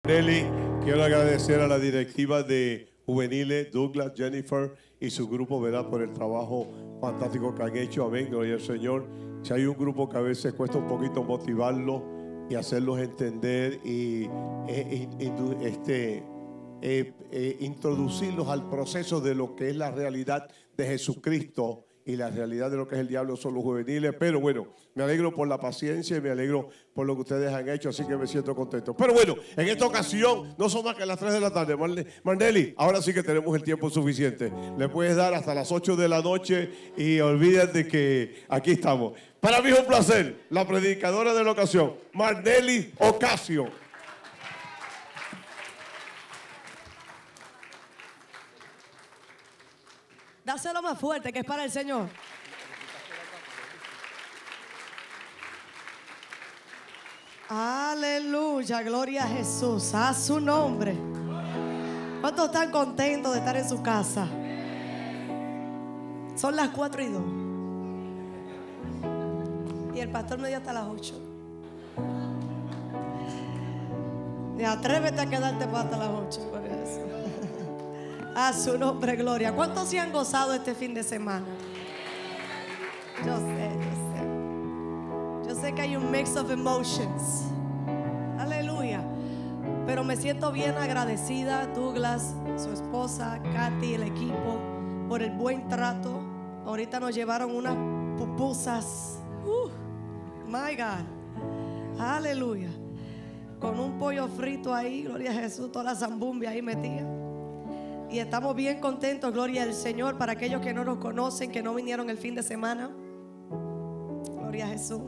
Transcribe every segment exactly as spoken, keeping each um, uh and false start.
Nelly, quiero agradecer a la directiva de Juveniles, Douglas, Jennifer y su grupo, ¿verdad?, por el trabajo fantástico que han hecho. Amén, gloria al Señor. Si hay un grupo que a veces cuesta un poquito motivarlo y hacerlos entender y eh, eh, este, eh, eh, introducirlos al proceso de lo que es la realidad de Jesucristo y la realidad de lo que es el diablo, son los juveniles. Pero bueno, me alegro por la paciencia y me alegro por lo que ustedes han hecho, así que me siento contento. Pero bueno, en esta ocasión no son más que las tres de la tarde. Marnelli, ahora sí que tenemos el tiempo suficiente. Le puedes dar hasta las ocho de la noche y olvídate que aquí estamos. Para mí es un placer, la predicadora de la ocasión, Marnelli Ocasio. Dáselo más fuerte, que es para el Señor. Aleluya, gloria a Jesús, a su nombre. ¿Cuántos están contentos de estar en su casa? Son las cuatro y dos. Y el pastor me dio hasta las ocho. Y atrévete a quedarte hasta las ocho, por eso. A su nombre, gloria. ¿Cuántos se han gozado este fin de semana? Yo sé, yo sé. Yo sé que hay un mix of emotions. Aleluya. Pero me siento bien agradecida, Douglas, su esposa, Katy, el equipo, por el buen trato. Ahorita nos llevaron unas pupusas. Uh, my God. Aleluya. Con un pollo frito ahí, gloria a Jesús, toda la zambumbia ahí metida. Y estamos bien contentos, gloria al Señor. Para aquellos que no nos conocen, que no vinieron el fin de semana, gloria a Jesús.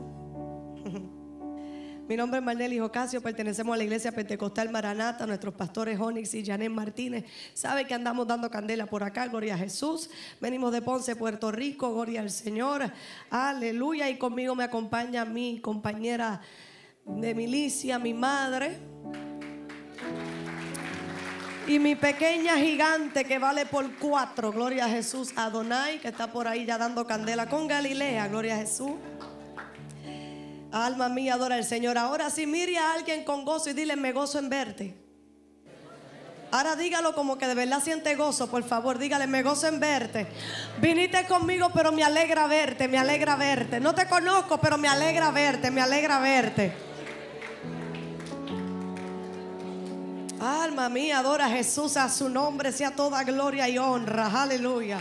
Mi nombre es Marnelli Ocasio, pertenecemos a la iglesia Pentecostal Maranata. Nuestros pastores Onyx y Janet Martínez sabe que andamos dando candela por acá, gloria a Jesús. Venimos de Ponce, Puerto Rico, gloria al Señor, aleluya. Y conmigo me acompaña mi compañera de milicia, mi madre, y mi pequeña gigante que vale por cuatro, gloria a Jesús, Adonai, que está por ahí ya dando candela con Galilea, gloria a Jesús. Alma mía, adora al Señor. Ahora sí, mire a alguien con gozo y dile: me gozo en verte. Ahora dígalo como que de verdad siente gozo, por favor. Dígale: me gozo en verte. Viniste conmigo, pero me alegra verte, me alegra verte. No te conozco, pero me alegra verte, me alegra verte. Alma mía, adora a Jesús, a su nombre sea toda gloria y honra. Aleluya.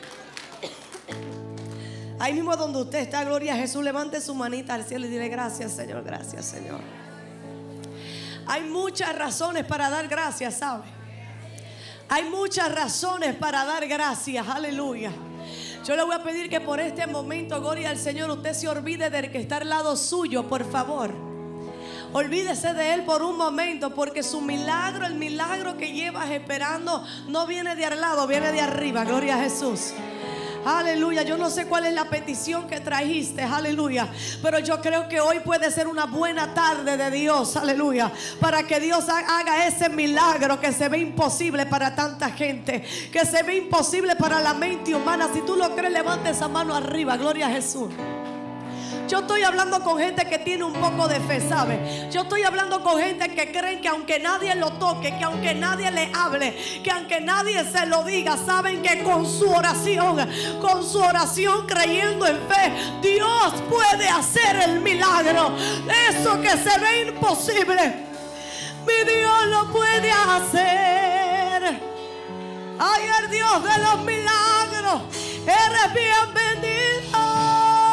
Ahí mismo donde usted está, gloria a Jesús, levante su manita al cielo y dile: gracias, Señor, gracias, Señor. Hay muchas razones para dar gracias, ¿sabe? Hay muchas razones para dar gracias, aleluya. Yo le voy a pedir que por este momento, gloria al Señor, usted se olvide del que está al lado suyo, por favor. Olvídese de él por un momento, porque su milagro, el milagro que llevas esperando, no viene de al lado, viene de arriba. Gloria a Jesús. Aleluya. Yo no sé cuál es la petición que trajiste, aleluya, pero yo creo que hoy puede ser una buena tarde de Dios, aleluya, para que Dios haga ese milagro que se ve imposible para tanta gente, que se ve imposible para la mente humana. Si tú lo crees, levante esa mano arriba. Gloria a Jesús. Yo estoy hablando con gente que tiene un poco de fe, ¿sabe? Yo estoy hablando con gente que creen que aunque nadie lo toque, que aunque nadie le hable, que aunque nadie se lo diga, saben que con su oración, con su oración creyendo en fe, Dios puede hacer el milagro. Eso que se ve imposible, mi Dios lo puede hacer. Ay, el Dios de los milagros, eres bienvenido.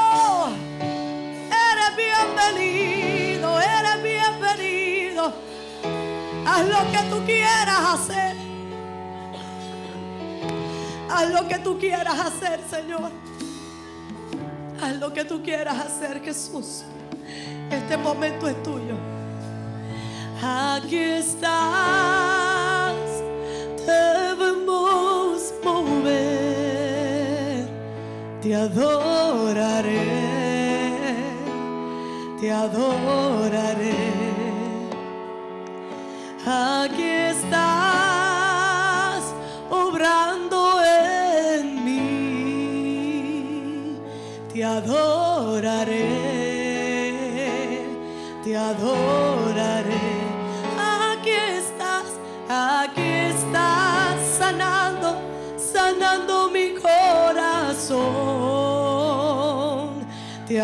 Bienvenido, eres bienvenido. Haz lo que tú quieras hacer. Haz lo que tú quieras hacer, Señor. Haz lo que tú quieras hacer, Jesús. Este momento es tuyo. Aquí estás, debemos mover. Te adoraré. Te adoraré. Aquí estás obrando en mí. Te adoraré. Te adoraré. Aquí estás.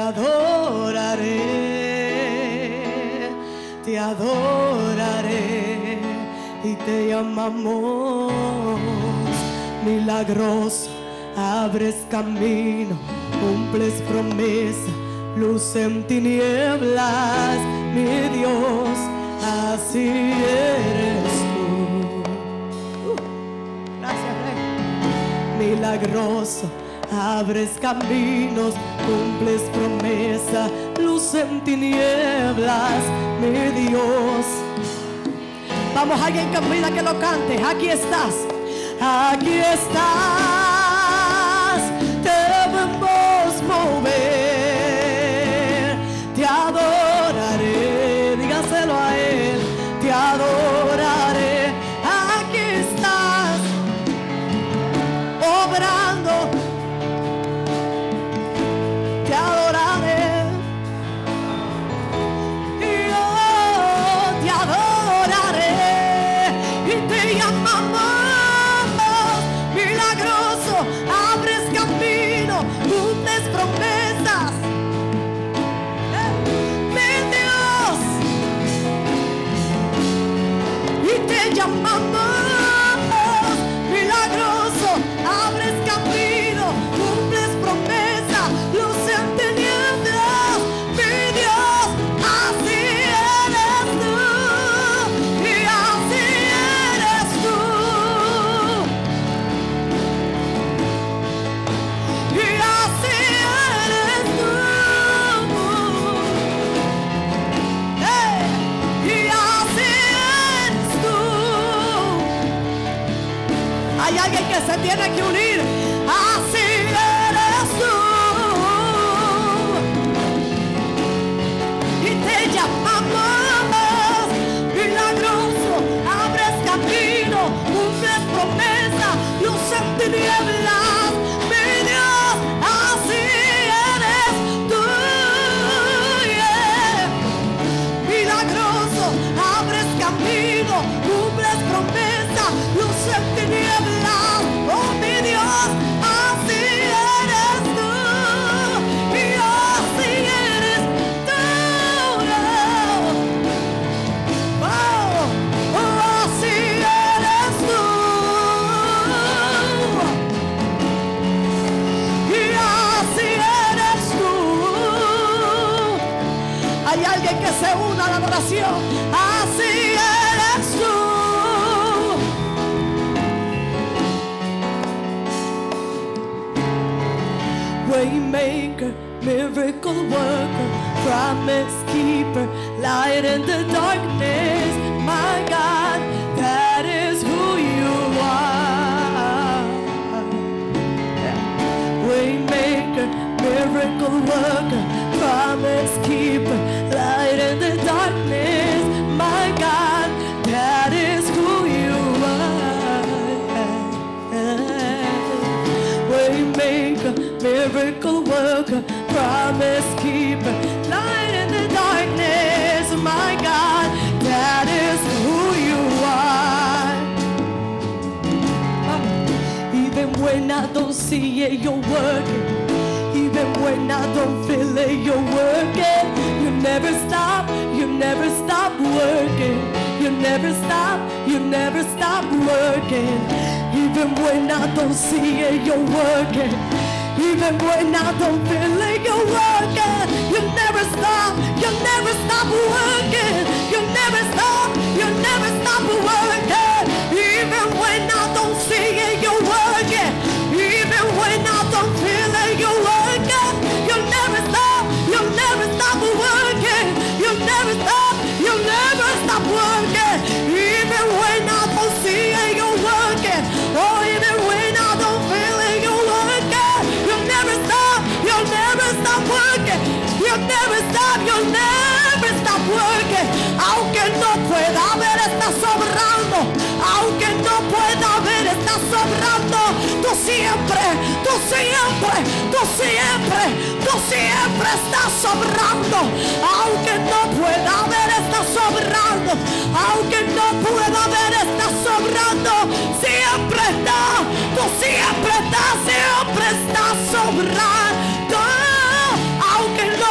adoraré, te adoraré y te llamamos milagroso. Abres camino, cumples promesa, luz en tinieblas, mi Dios, así eres tú. Uh, gracias, Rey. Milagroso, abres caminos, cumples promesa, luz en tinieblas, mi Dios. Vamos, alguien que pida que lo cante. Aquí estás, aquí estás, te vemos mover, te adoraré, dígaselo a Él, te adoraré. Aquí estás, obrando, te adoraré. Y yo te adoraré y te llamamos milagroso. Abres camino, cumples promesas, eh, mi Dios, y te llamamos milagroso. Abres camino, cumples promesas, luz en tinieblas, mi Dios, así eres tú, y así eres tú, y así eres tú, eh, y así eres tú. Hay alguien que se tiene que unir. Así eres tú. Y te llamamos milagroso. Abres camino, cumples promesa, luz en tinieblas, mi Dios, así eres tú. Yeah. Milagroso, abres camino, cumples promesa, luz en tinieblas, oh mi Dios, así eres tú, y así eres tú. Oh, oh, así eres tú, y así eres tú. Hay alguien que se una a la adoración. Así eres tú. Waymaker, miracle worker, promise keeper, light in the darkness, my God, that is who you are. Waymaker, miracle worker, promise keeper, light in the darkness, my God, that is who you are. Waymaker, miracle worker, promise keeper, light in the darkness, my God, that is who you are. Even when I don't see it, you're working. Even when I don't feel it, you're working. You never stop, you never stop working. You never stop, you never stop working. Even when I don't see it, you're working. Even when I don't feel it, you're working. You never stop, you never stop working. You never stop, you never stop working. Even when I don't see it, you're working. Even when I don't feel it, you're working. You never stop, you never stop working. You never stop, you never stop working. Even when I don't see it, you're working. Oh, even when I don't feel it, you're working. You never stop, you never stop working. You never stop, you never stop working. Aunque no pueda ver, está sobrando. Aunque no pueda ver, está sobrando. Tú siempre, tú siempre, tú siempre, tú siempre estás sobrando. Aunque no pueda ver, está sobrando. Aunque no pueda ver, está sobrando. Siempre está, tú siempre estás, siempre estás sobrando. Aunque no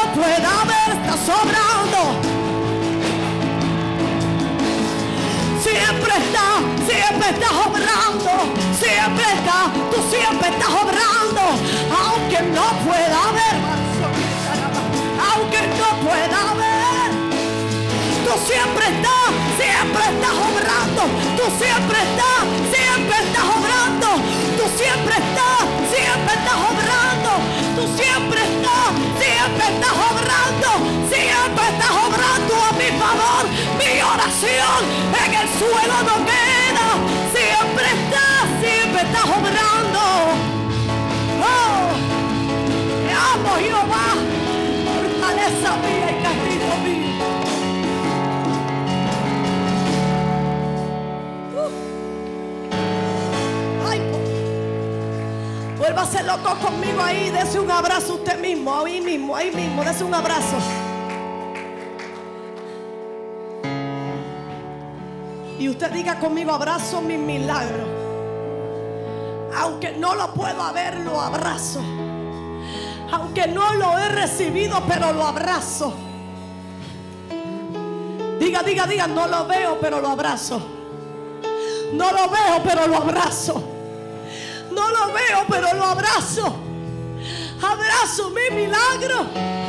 siempre estás, siempre estás obrando, siempre estás, tú siempre estás obrando, aunque no pueda ver, aunque no pueda ver, tú siempre estás, siempre estás obrando, tú siempre estás, siempre estás obrando, tú siempre estás, siempre estás obrando, tú siempre estás, siempre estás obrando, siempre estás obrando a mi favor. Mi oración en el suelo no queda, siempre estás, siempre estás obrando. Oh, te amo, Jehová, fortaleza mía y castigo mío. Uh. Ay, vuelva a ser loco conmigo ahí, dese un abrazo usted mismo, ahí mismo, ahí mismo, dese un abrazo. Y usted diga conmigo, abrazo mi milagro. Aunque no lo puedo ver, lo abrazo. Aunque no lo he recibido, pero lo abrazo. Diga, diga, diga, no lo veo, pero lo abrazo. No lo veo, pero lo abrazo. No lo veo, pero lo abrazo. Abrazo mi milagro.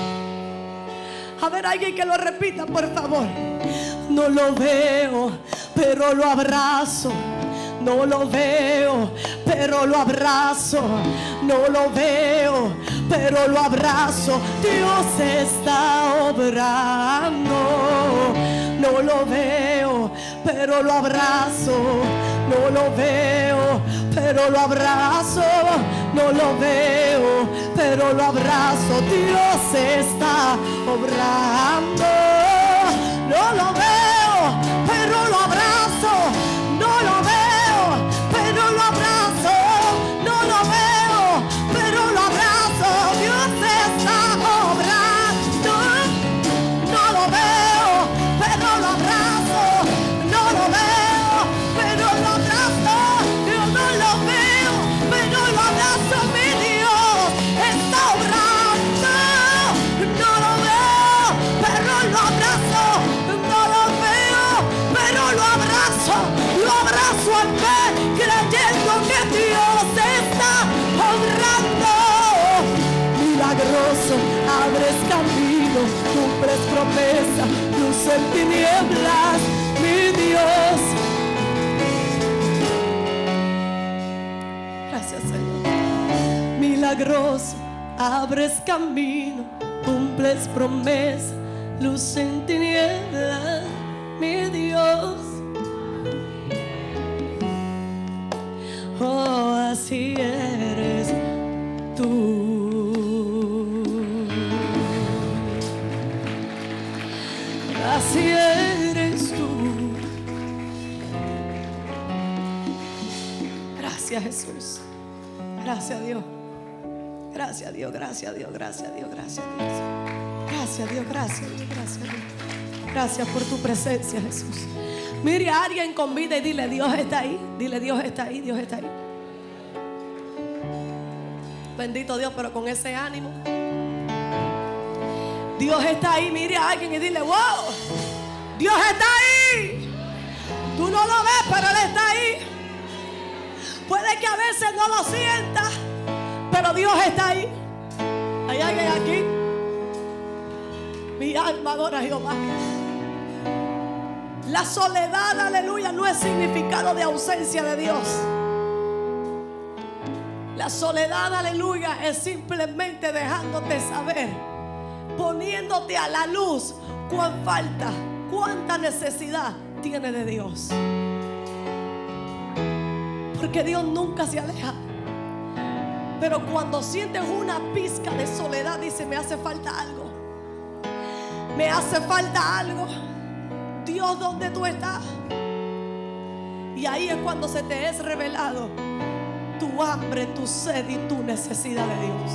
A ver, alguien que lo repita, por favor. No lo veo, pero lo abrazo. No lo veo, pero lo abrazo. No lo veo, pero lo abrazo. Dios está obrando. No lo veo, pero lo abrazo. No lo veo, pero lo abrazo. No lo veo, pero lo abrazo. Dios está obrando. No lo veo, pero lo abrazo. No lo veo, pero lo abrazo. No lo veo, pero lo abrazo. Dios está obrando. No lo veo, pero lo abrazo. No lo veo, pero lo abrazo. Yo no lo veo, pero lo abrazo. Mi Dios está obrando. No lo veo, pero lo abrazo. No lo veo, pero lo abrazo. Lo abrazo al fe, creyendo que Dios está obrando. Milagroso, abres camino, cumples promesa, luz en tinieblas, mi Dios. Gracias, Señor. Milagroso, abres camino, cumples promesa, luz en tinieblas, mi Dios. Oh, así eres tú. Así eres tú. Gracias, Jesús. Gracias, Dios. Gracias, Dios. Gracias, Dios. Gracias, Dios. Gracias, Dios. Gracias, Dios. Gracias, Dios. Gracias, Dios. Gracias por tu presencia, Jesús. Mire a alguien con vida y dile, Dios está ahí. Dile, Dios está ahí, Dios está ahí. Bendito Dios, pero con ese ánimo. Dios está ahí. Mire a alguien y dile, wow, Dios está ahí. Tú no lo ves, pero Él está ahí. Puede que a veces no lo sientas, pero Dios está ahí. ¿Hay alguien aquí? Mi alma adora a Jehová. La soledad, aleluya, no es significado de ausencia de Dios. La soledad, aleluya, es simplemente dejándote saber, poniéndote a la luz cuán falta, cuánta necesidad tiene de Dios. Porque Dios nunca se aleja. Pero cuando sientes una pizca de soledad, dice, me hace falta algo. Me hace falta algo. Dios, ¿dónde tú estás? Y ahí es cuando se te es revelado tu hambre, tu sed y tu necesidad de Dios.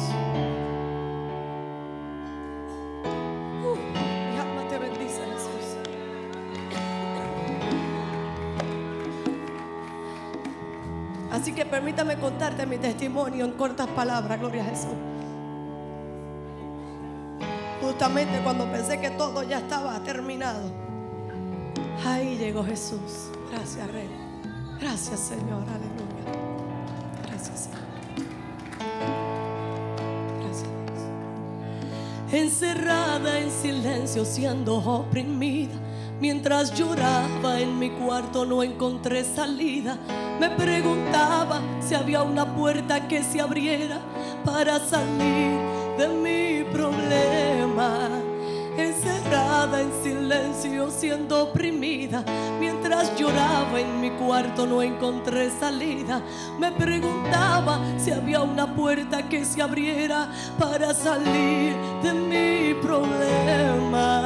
Uh, mi alma te bendice, Jesús. Así que permítame contarte mi testimonio en cortas palabras. Gloria a Jesús. Justamente cuando pensé que todo ya estaba terminado, Ahí llegó Jesús. Gracias, Rey. Gracias, Señor. Aleluya. Gracias, Señor. Gracias, Dios. Encerrada en silencio, siendo oprimida, mientras lloraba en mi cuarto no encontré salida. Me preguntaba si había una puerta que se abriera para salir de mi problema. Encerrada en silencio, siendo oprimida, mientras lloraba en mi cuarto no encontré salida. Me preguntaba si había una puerta que se abriera para salir de mi problema.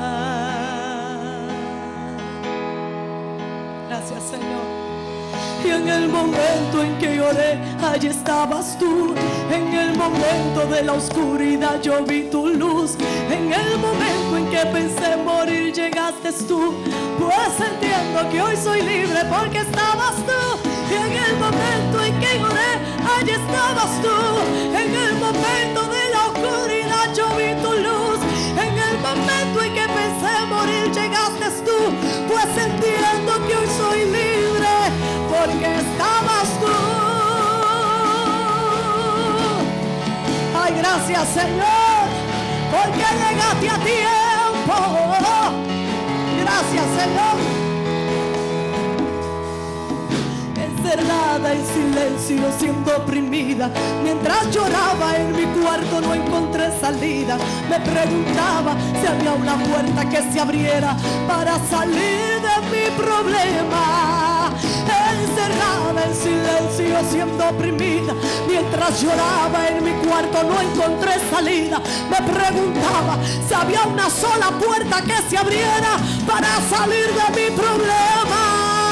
Gracias, Señor. Y en el momento en que lloré, allí estabas tú. En el momento de la oscuridad yo vi tu luz. En el momento en que pensé morir, llegaste tú. Pues entiendo que hoy soy libre porque estabas tú. Y en el momento en que lloré, allí estabas tú. En el momento de la oscuridad yo vi tu luz. En el momento en que pensé morir, llegaste tú. Pues entiendo que hoy soy libre porque estabas tú. Ay, gracias, Señor, porque llegaste a tiempo. Gracias, Señor. Encerrada en silencio, siendo oprimida, mientras lloraba en mi cuarto no encontré salida. Me preguntaba si había una puerta que se abriera para salir de mi problema. Encerrada en silencio, siendo oprimida, mientras lloraba en mi cuarto no encontré salida. Me preguntaba si había una sola puerta que se abriera para salir de mi problema.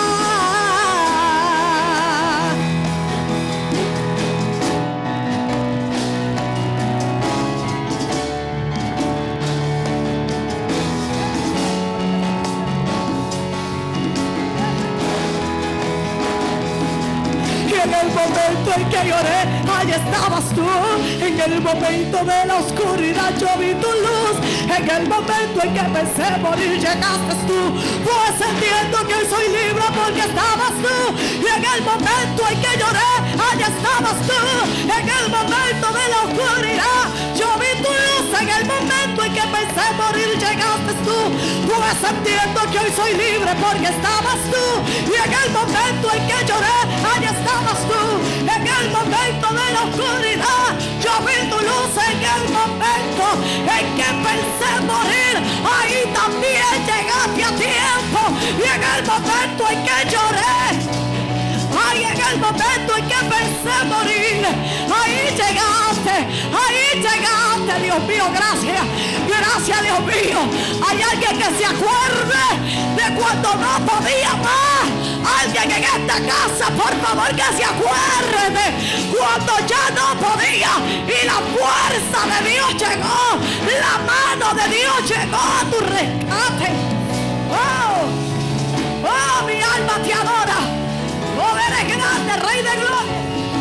En el momento en que lloré, ahí estabas tú. En el momento de la oscuridad yo vi tu luz. En el momento en que pensé morir, llegaste tú. Pues entiendo que hoy soy libre porque estabas tú. Y en el momento en que lloré, ahí estabas tú. En el momento de la oscuridad yo vi tu luz. En el momento en que pensé morir, llegaste tú. Pues entiendo que hoy soy libre porque estabas tú. Y en el momento en que lloré, ahí estabas tú. En el momento de la oscuridad yo vi tu luz. En el momento en que pensé morir, ahí también llegaste a tiempo. Y en el momento en que lloré, ay, en el momento en que pensé morir, ahí llegaste, ahí llegaste. Dios mío, gracias, gracias, Dios mío. Hay alguien que se acuerde de cuando no podía más. Alguien en esta casa, por favor, que se acuerde cuando ya no podía y la fuerza de Dios llegó, la mano de Dios llegó a tu rescate. Oh, oh, mi alma te adora. Oh, eres grande, Rey de gloria.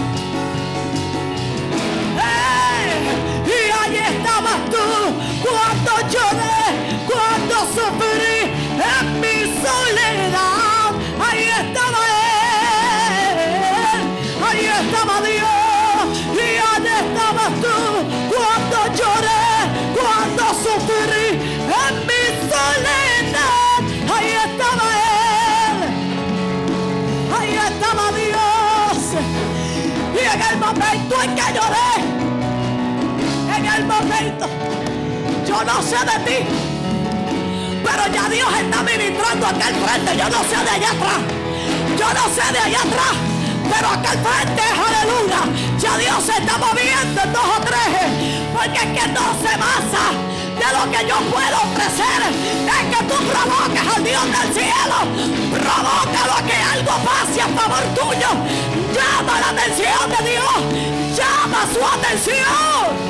¡Hey! Y ahí estabas tú cuando lloré, cuando sufrí en mi soledad. Ahí estaba Él, ahí estaba Dios. Y ahí estabas tú cuando lloré, cuando sufrí en mi soledad. Ahí estaba Él, ahí estaba Dios. Y en el momento en que lloré, en el momento, yo no sé de ti, pero ya Dios está ministrando acá al frente. Yo no sé de allá atrás, yo no sé de allá atrás, pero acá al frente, aleluya, ya Dios se está moviendo en dos o tres. Porque es que no se basa de lo que yo puedo ofrecer, es que tú provoques al Dios del cielo, provócalo a que algo pase a favor tuyo. Llama la atención de Dios, llama su atención.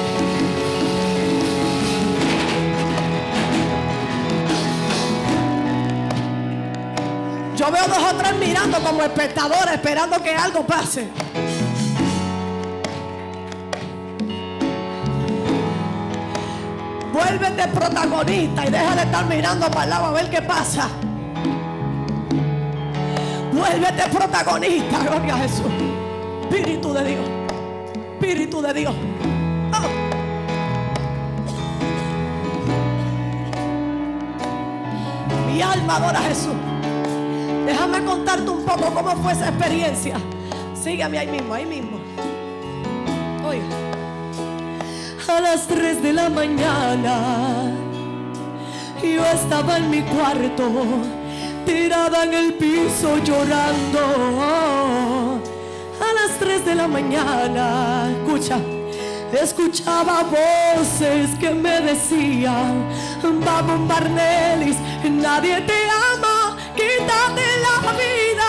Yo veo dos o tres mirando como espectadores, esperando que algo pase. Vuelven de protagonista y deja de estar mirando para el lado a ver qué pasa. Vuélvete protagonista, gloria a Jesús. Espíritu de Dios, Espíritu de Dios. Oh. Mi alma adora a Jesús. Déjame contarte un poco cómo fue esa experiencia. Sígueme ahí mismo, ahí mismo. Oiga. A las tres de la mañana yo estaba en mi cuarto, tirada en el piso llorando. A las tres de la mañana, escucha, escuchaba voces que me decían: vamos Barnelis, nadie te ama, quítate la vida,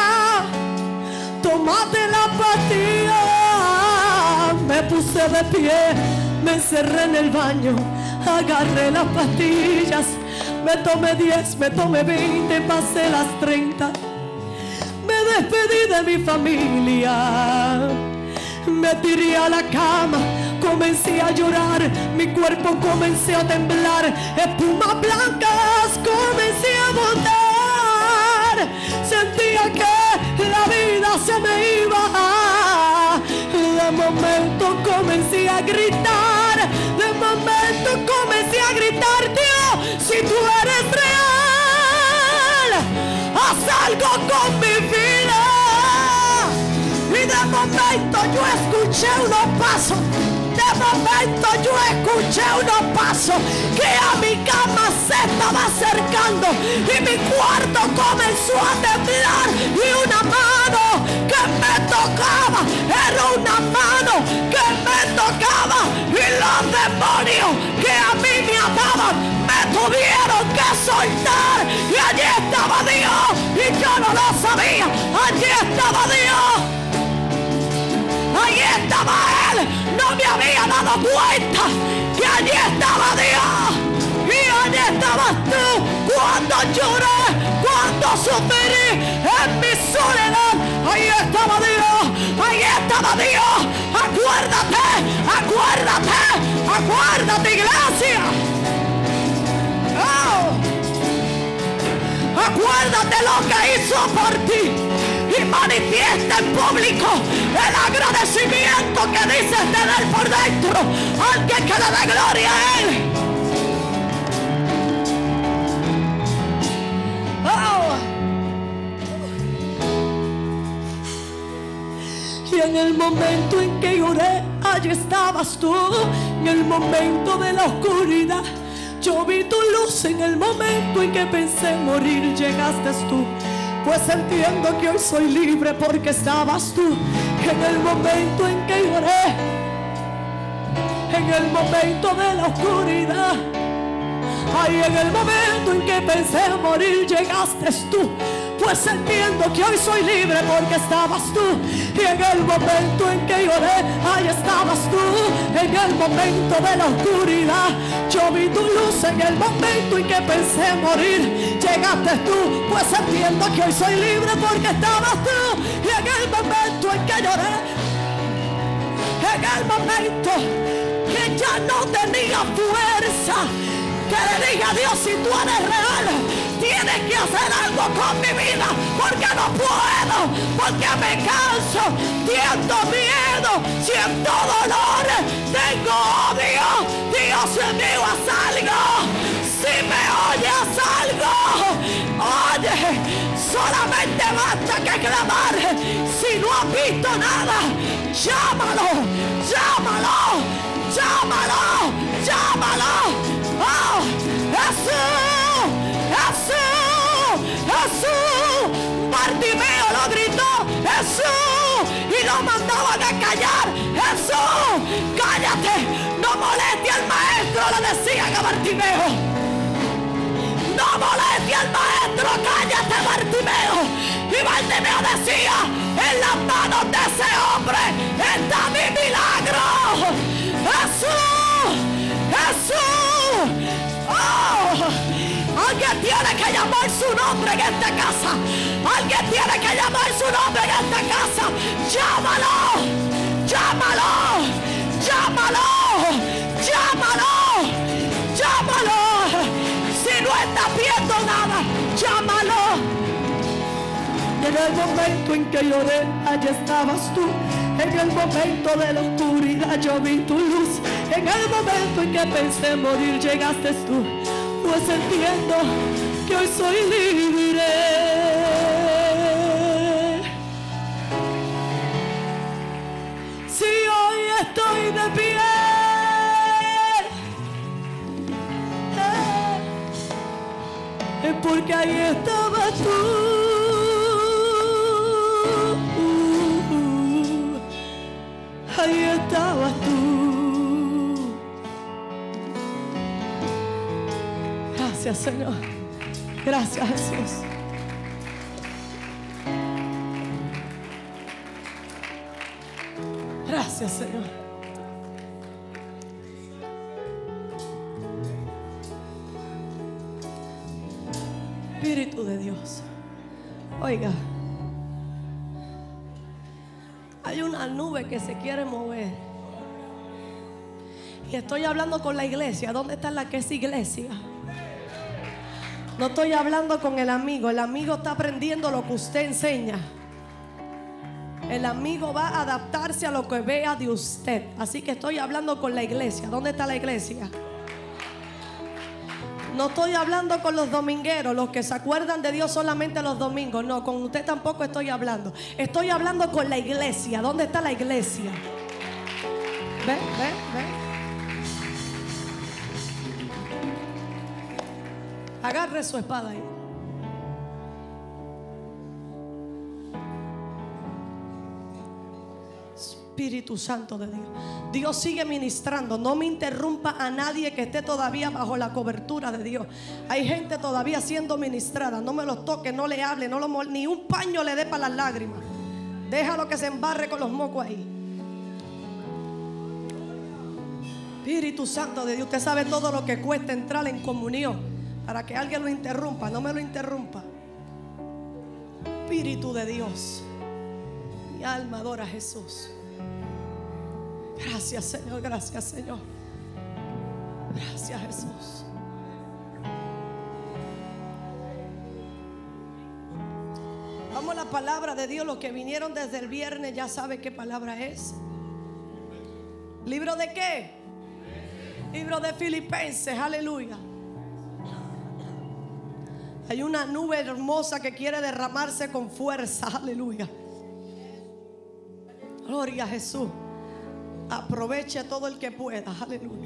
tómate la pastilla. Me puse de pie, me encerré en el baño, agarré las pastillas, me tomé diez, me tomé veinte, pasé las treinta. Me despedí de mi familia, me tiré a la cama, comencé a llorar, mi cuerpo comencé a temblar, espumas blancas comencé a botar, sentía que la vida se me iba. De momento comencé a gritar, de momento comencé a gritar: Dios, si tú eres real, haz algo con mi vida. Y de momento yo escuché unos pasos, de momento yo escuché unos pasos que a mi cama se estaba acercando y mi cuarto comenzó a temblar y una mano que me tocaba, era una mano que me tocaba, y los demonios que a mí me ataban me tuvieron que soltar, y allí estaba Dios y yo no lo sabía. Allí estaba Dios, allí estaba Él, no me había dado cuenta que allí estaba Dios y allí estabas tú. Cuando lloré, cuando sufrí en mi soledad, ahí estaba Dios, ahí estaba Dios. Acuérdate, acuérdate, acuérdate, iglesia. Oh. Acuérdate lo que hizo por ti y manifiesta en público el agradecimiento que dices tener por dentro. Alguien que le dé gloria a Él. Oh. Y en el momento en que lloré, allí estabas tú. En el momento de la oscuridad, yo vi tu luz. En el momento en que pensé morir, llegaste tú. Pues entiendo que hoy soy libre porque estabas tú. En el momento en que lloré, en el momento de la oscuridad, ahí en el momento en que pensé morir, llegaste tú. Pues entiendo que hoy soy libre porque estabas tú. Y en el momento en que lloré, ahí estabas tú. En el momento de la oscuridad, yo vi tu luz. En el momento en que pensé morir, llegaste tú. Pues entiendo que hoy soy libre porque estabas tú. Y en el momento en que lloré, en el momento que ya no tenía fuerza, que le dije a Dios: si tú eres real, tienes que hacer algo con mi vida, porque no puedo, porque me canso, siento miedo, siento dolor, tengo odio. Dios mío, haz algo. Si me oyes, algo, oye, solamente basta que clamar. Si no has visto nada, llámalo, llámalo, llámalo, llámalo. ¡Oh! ¡Jesús! ¡Jesús! ¡Jesús! Bartimeo lo gritó: ¡Jesús! Y lo mandaban a callar. ¡Jesús! ¡Cállate! ¡No moleste al maestro! Le decían a Bartimeo. ¡No moleste al maestro! ¡Cállate, Bartimeo! Y Bartimeo decía: en las manos de ese hombre está mi milagro. ¡Jesús! ¡Jesús! ¡Oh! Alguien tiene que llamar su nombre en esta casa. Alguien tiene que llamar su nombre en esta casa. Llámalo, llámalo, llámalo, llámalo, llámalo. Si no estás viendo nada, llámalo. Y en el momento en que lloré, allí estabas tú. En el momento de la oscuridad yo vi tu luz. En el momento en que pensé morir, llegaste tú. Pues entiendo que hoy soy libre. Si hoy estoy de pie, eh, es porque ahí estabas tú. Ahí estabas tú. Gracias, Señor. Gracias, Jesús. Gracias, Señor. Espíritu de Dios. Oiga. Hay una nube que se quiere mover. Y estoy hablando con la iglesia. ¿Dónde está la que es iglesia? No estoy hablando con el amigo. El amigo está aprendiendo lo que usted enseña. El amigo va a adaptarse a lo que vea de usted. Así que estoy hablando con la iglesia. ¿Dónde está la iglesia? No estoy hablando con los domingueros, los que se acuerdan de Dios solamente los domingos. No, con usted tampoco estoy hablando. Estoy hablando con la iglesia. ¿Dónde está la iglesia? ¿Ve? ¿Ve? ¿Ve? Agarre su espada ahí. Espíritu Santo de Dios. Dios sigue ministrando. No me interrumpa a nadie que esté todavía bajo la cobertura de Dios. Hay gente todavía siendo ministrada. No me los toque, no le hable, no lo mol- ni un paño le dé para las lágrimas. Déjalo que se embarre con los mocos ahí. Espíritu Santo de Dios, usted sabe todo lo que cuesta entrar en comunión. Para que alguien lo interrumpa, no me lo interrumpa. Espíritu de Dios, mi alma adora a Jesús. Gracias, Señor, gracias, Señor. Gracias, Jesús. Vamos a la palabra de Dios. Los que vinieron desde el viernes ya saben qué palabra es. ¿Libro de qué? Libro de Filipenses, aleluya. Hay una nube hermosa que quiere derramarse con fuerza, aleluya. Gloria a Jesús. Aproveche todo el que pueda, aleluya.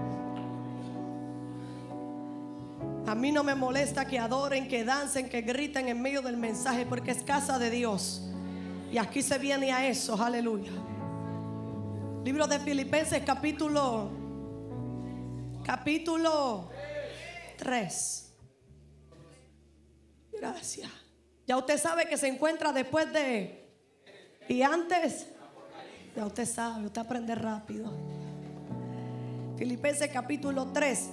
A mí no me molesta que adoren, que dancen, que griten en medio del mensaje, porque es casa de Dios. Y aquí se viene a eso, aleluya. Libro de Filipenses, capítulo Capítulo tres. Gracias. Ya usted sabe que se encuentra después de y antes. Ya usted sabe, usted aprende rápido. Filipenses capítulo tres.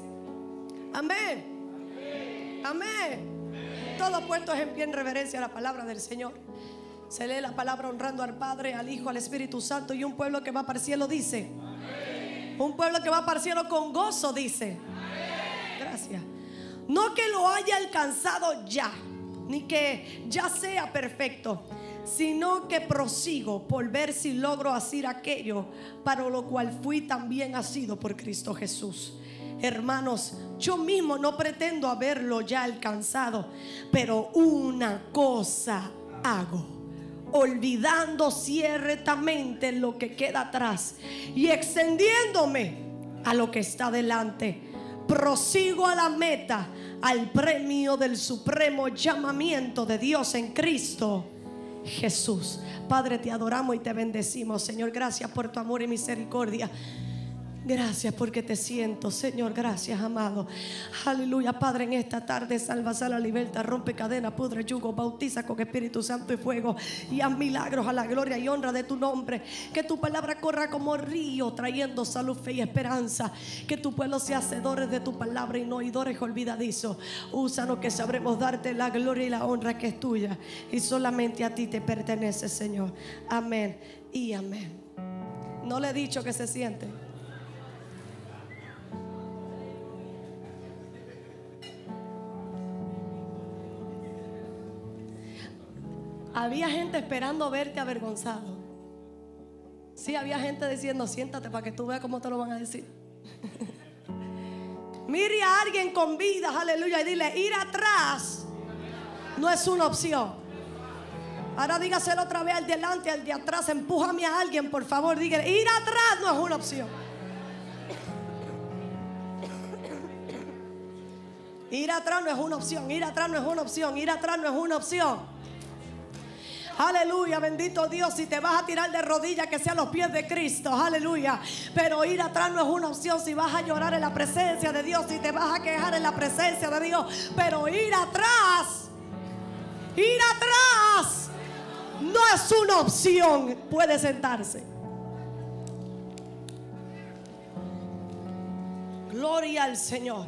Amén. Amén. Amén. Todos puestos en pie en reverencia a la palabra del Señor. Se lee la palabra honrando al Padre, al Hijo, al Espíritu Santo. Y un pueblo que va para el cielo dice: amén. Un pueblo que va para el cielo con gozo dice: amén. Gracias. No que lo haya alcanzado ya, ni que ya sea perfecto, sino que prosigo por ver si logro hacer aquello para lo cual fui también asido por Cristo Jesús. Hermanos, yo mismo no pretendo haberlo ya alcanzado, pero una cosa hago, olvidando ciertamente lo que queda atrás y extendiéndome a lo que está delante. Prosigo a la meta, al premio del supremo llamamiento de Dios en Cristo Jesús. Padre, te adoramos y te bendecimos, Señor. Gracias por tu amor y misericordia. Gracias porque te siento, Señor. Gracias, amado. Aleluya, Padre, en esta tarde salva, sana, liberta, rompe cadena, pudre yugo, bautiza con Espíritu Santo y fuego y haz milagros a la gloria y honra de tu nombre. Que tu palabra corra como río, trayendo salud, fe y esperanza. Que tu pueblo sea hacedores de tu palabra y no oidores olvidadizos. Úsanos que sabremos darte la gloria y la honra que es tuya y solamente a ti te pertenece, Señor. Amén y amén. No le he dicho que se siente. Había gente esperando verte avergonzado. Sí, había gente diciendo, siéntate para que tú veas cómo te lo van a decir. Mire a alguien con vida, aleluya, y dile, ir atrás no es una opción. Ahora dígaselo otra vez al delante, al de atrás. Empújame a alguien, por favor. Dígale, ir atrás no es una opción. Ir atrás no es una opción. Ir atrás no es una opción. Ir atrás no es una opción. Aleluya, bendito Dios. Si te vas a tirar de rodillas, que sea a los pies de Cristo. Aleluya. Pero ir atrás no es una opción. Si vas a llorar en la presencia de Dios, si te vas a quejar en la presencia de Dios. Pero ir atrás, ir atrás no es una opción. Puede sentarse. Gloria al Señor.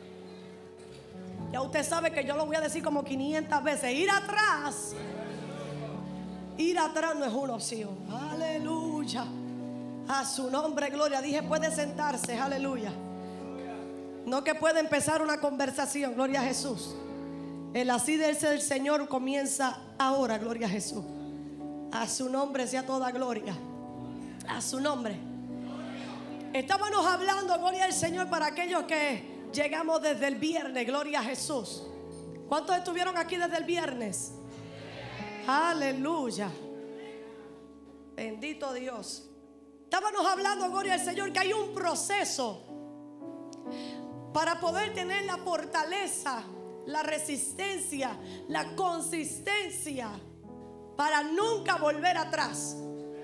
Ya usted sabe que yo lo voy a decir como quinientas veces. Ir atrás, ir atrás no es una opción. Aleluya. A su nombre, gloria. Dije, puede sentarse. Aleluya. No que puede empezar una conversación. Gloria a Jesús. El así del Señor comienza ahora. Gloria a Jesús. A su nombre sea toda gloria. A su nombre. Estábamos hablando, gloria al Señor, para aquellos que llegamos desde el viernes. Gloria a Jesús. ¿Cuántos estuvieron aquí desde el viernes? Aleluya. Bendito Dios. Estábamos hablando, gloria al Señor, que hay un proceso para poder tener la fortaleza, la resistencia, la consistencia, para nunca volver atrás.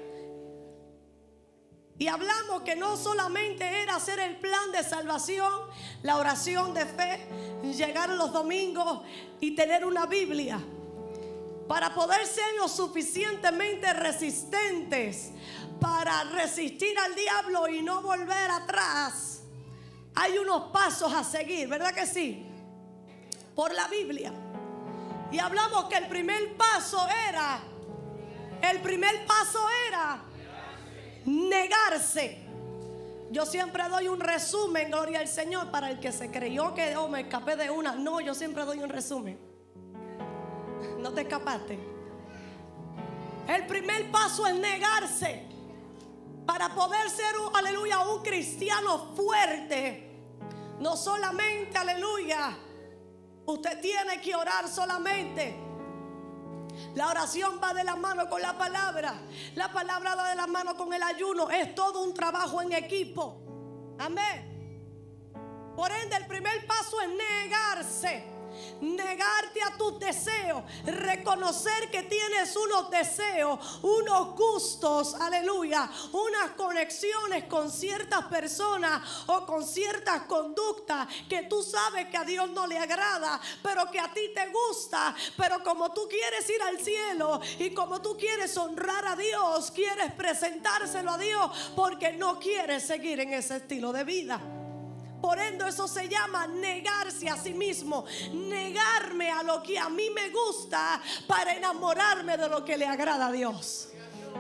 Y hablamos que no solamente era hacer el plan de salvación, la oración de fe, llegar los domingos y tener una Biblia. Para poder ser lo suficientemente resistentes para resistir al diablo y no volver atrás, hay unos pasos a seguir, ¿verdad que sí? Por la Biblia. Y hablamos que el primer paso era, el primer paso era negarse. Yo siempre doy un resumen, gloria al Señor, para el que se creyó que oh, me escapé de una. No, yo siempre doy un resumen. No te escapaste. El primer paso es negarse. Para poder ser, un, aleluya, un cristiano fuerte, no solamente, aleluya, usted tiene que orar solamente. La oración va de la mano con la palabra. La palabra va de la mano con el ayuno. Es todo un trabajo en equipo. Amén. Por ende, el primer paso es negarse. Negarte a tus deseos. Reconocer que tienes unos deseos, unos gustos, aleluya, unas conexiones con ciertas personas o con ciertas conductas que tú sabes que a Dios no le agrada, pero que a ti te gusta. Pero como tú quieres ir al cielo y como tú quieres honrar a Dios, quieres presentárselo a Dios porque no quieres seguir en ese estilo de vida. Por ende, eso se llama negarse a sí mismo. Negarme a lo que a mí me gusta para enamorarme de lo que le agrada a Dios.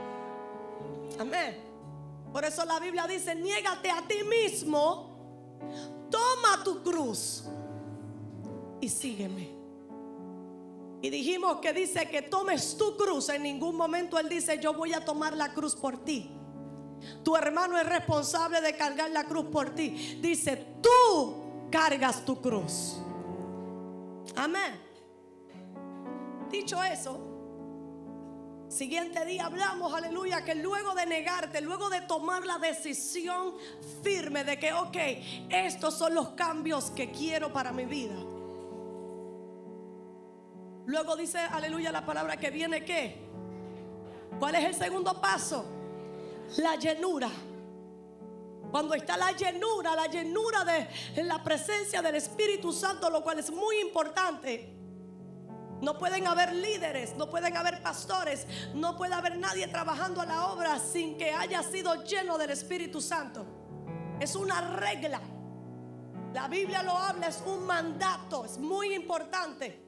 Amén. Por eso la Biblia dice, niégate a ti mismo, toma tu cruz y sígueme. Y dijimos que dice que tomes tu cruz. En ningún momento Él dice, yo voy a tomar la cruz por ti. Tu hermano es responsable de cargar la cruz por ti. Dice, tú cargas tu cruz. Amén. Dicho eso, siguiente día hablamos, aleluya, que luego de negarte, luego de tomar la decisión firme de que, ok, estos son los cambios que quiero para mi vida. Luego dice, aleluya, la palabra que viene, ¿qué? ¿Cuál es el segundo paso? La llenura. Cuando está la llenura, la llenura de la presencia del Espíritu Santo, lo cual es muy importante. No pueden haber líderes, no pueden haber pastores, no puede haber nadie trabajando a la obra sin que haya sido lleno del Espíritu Santo. Es una regla. La Biblia lo habla, es un mandato, es muy importante.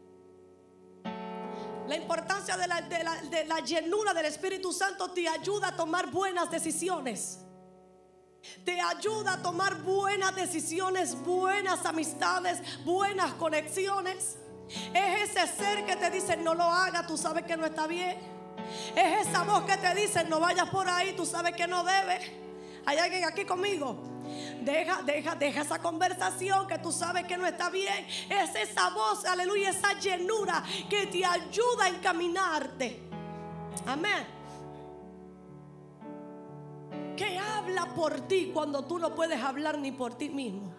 La importancia de la, de, la, de la llenura del Espíritu Santo te ayuda a tomar buenas decisiones. Te ayuda a tomar buenas decisiones, buenas amistades, buenas conexiones. Es ese ser que te dice no lo hagas, tú sabes que no está bien. Es esa voz que te dice no vayas por ahí, tú sabes que no debes. ¿Hay alguien aquí conmigo? Deja, deja, deja esa conversación que tú sabes que no está bien. Es esa voz, aleluya, esa llenura que te ayuda a encaminarte. Amén. Que habla por ti cuando tú no puedes hablar ni por ti mismo.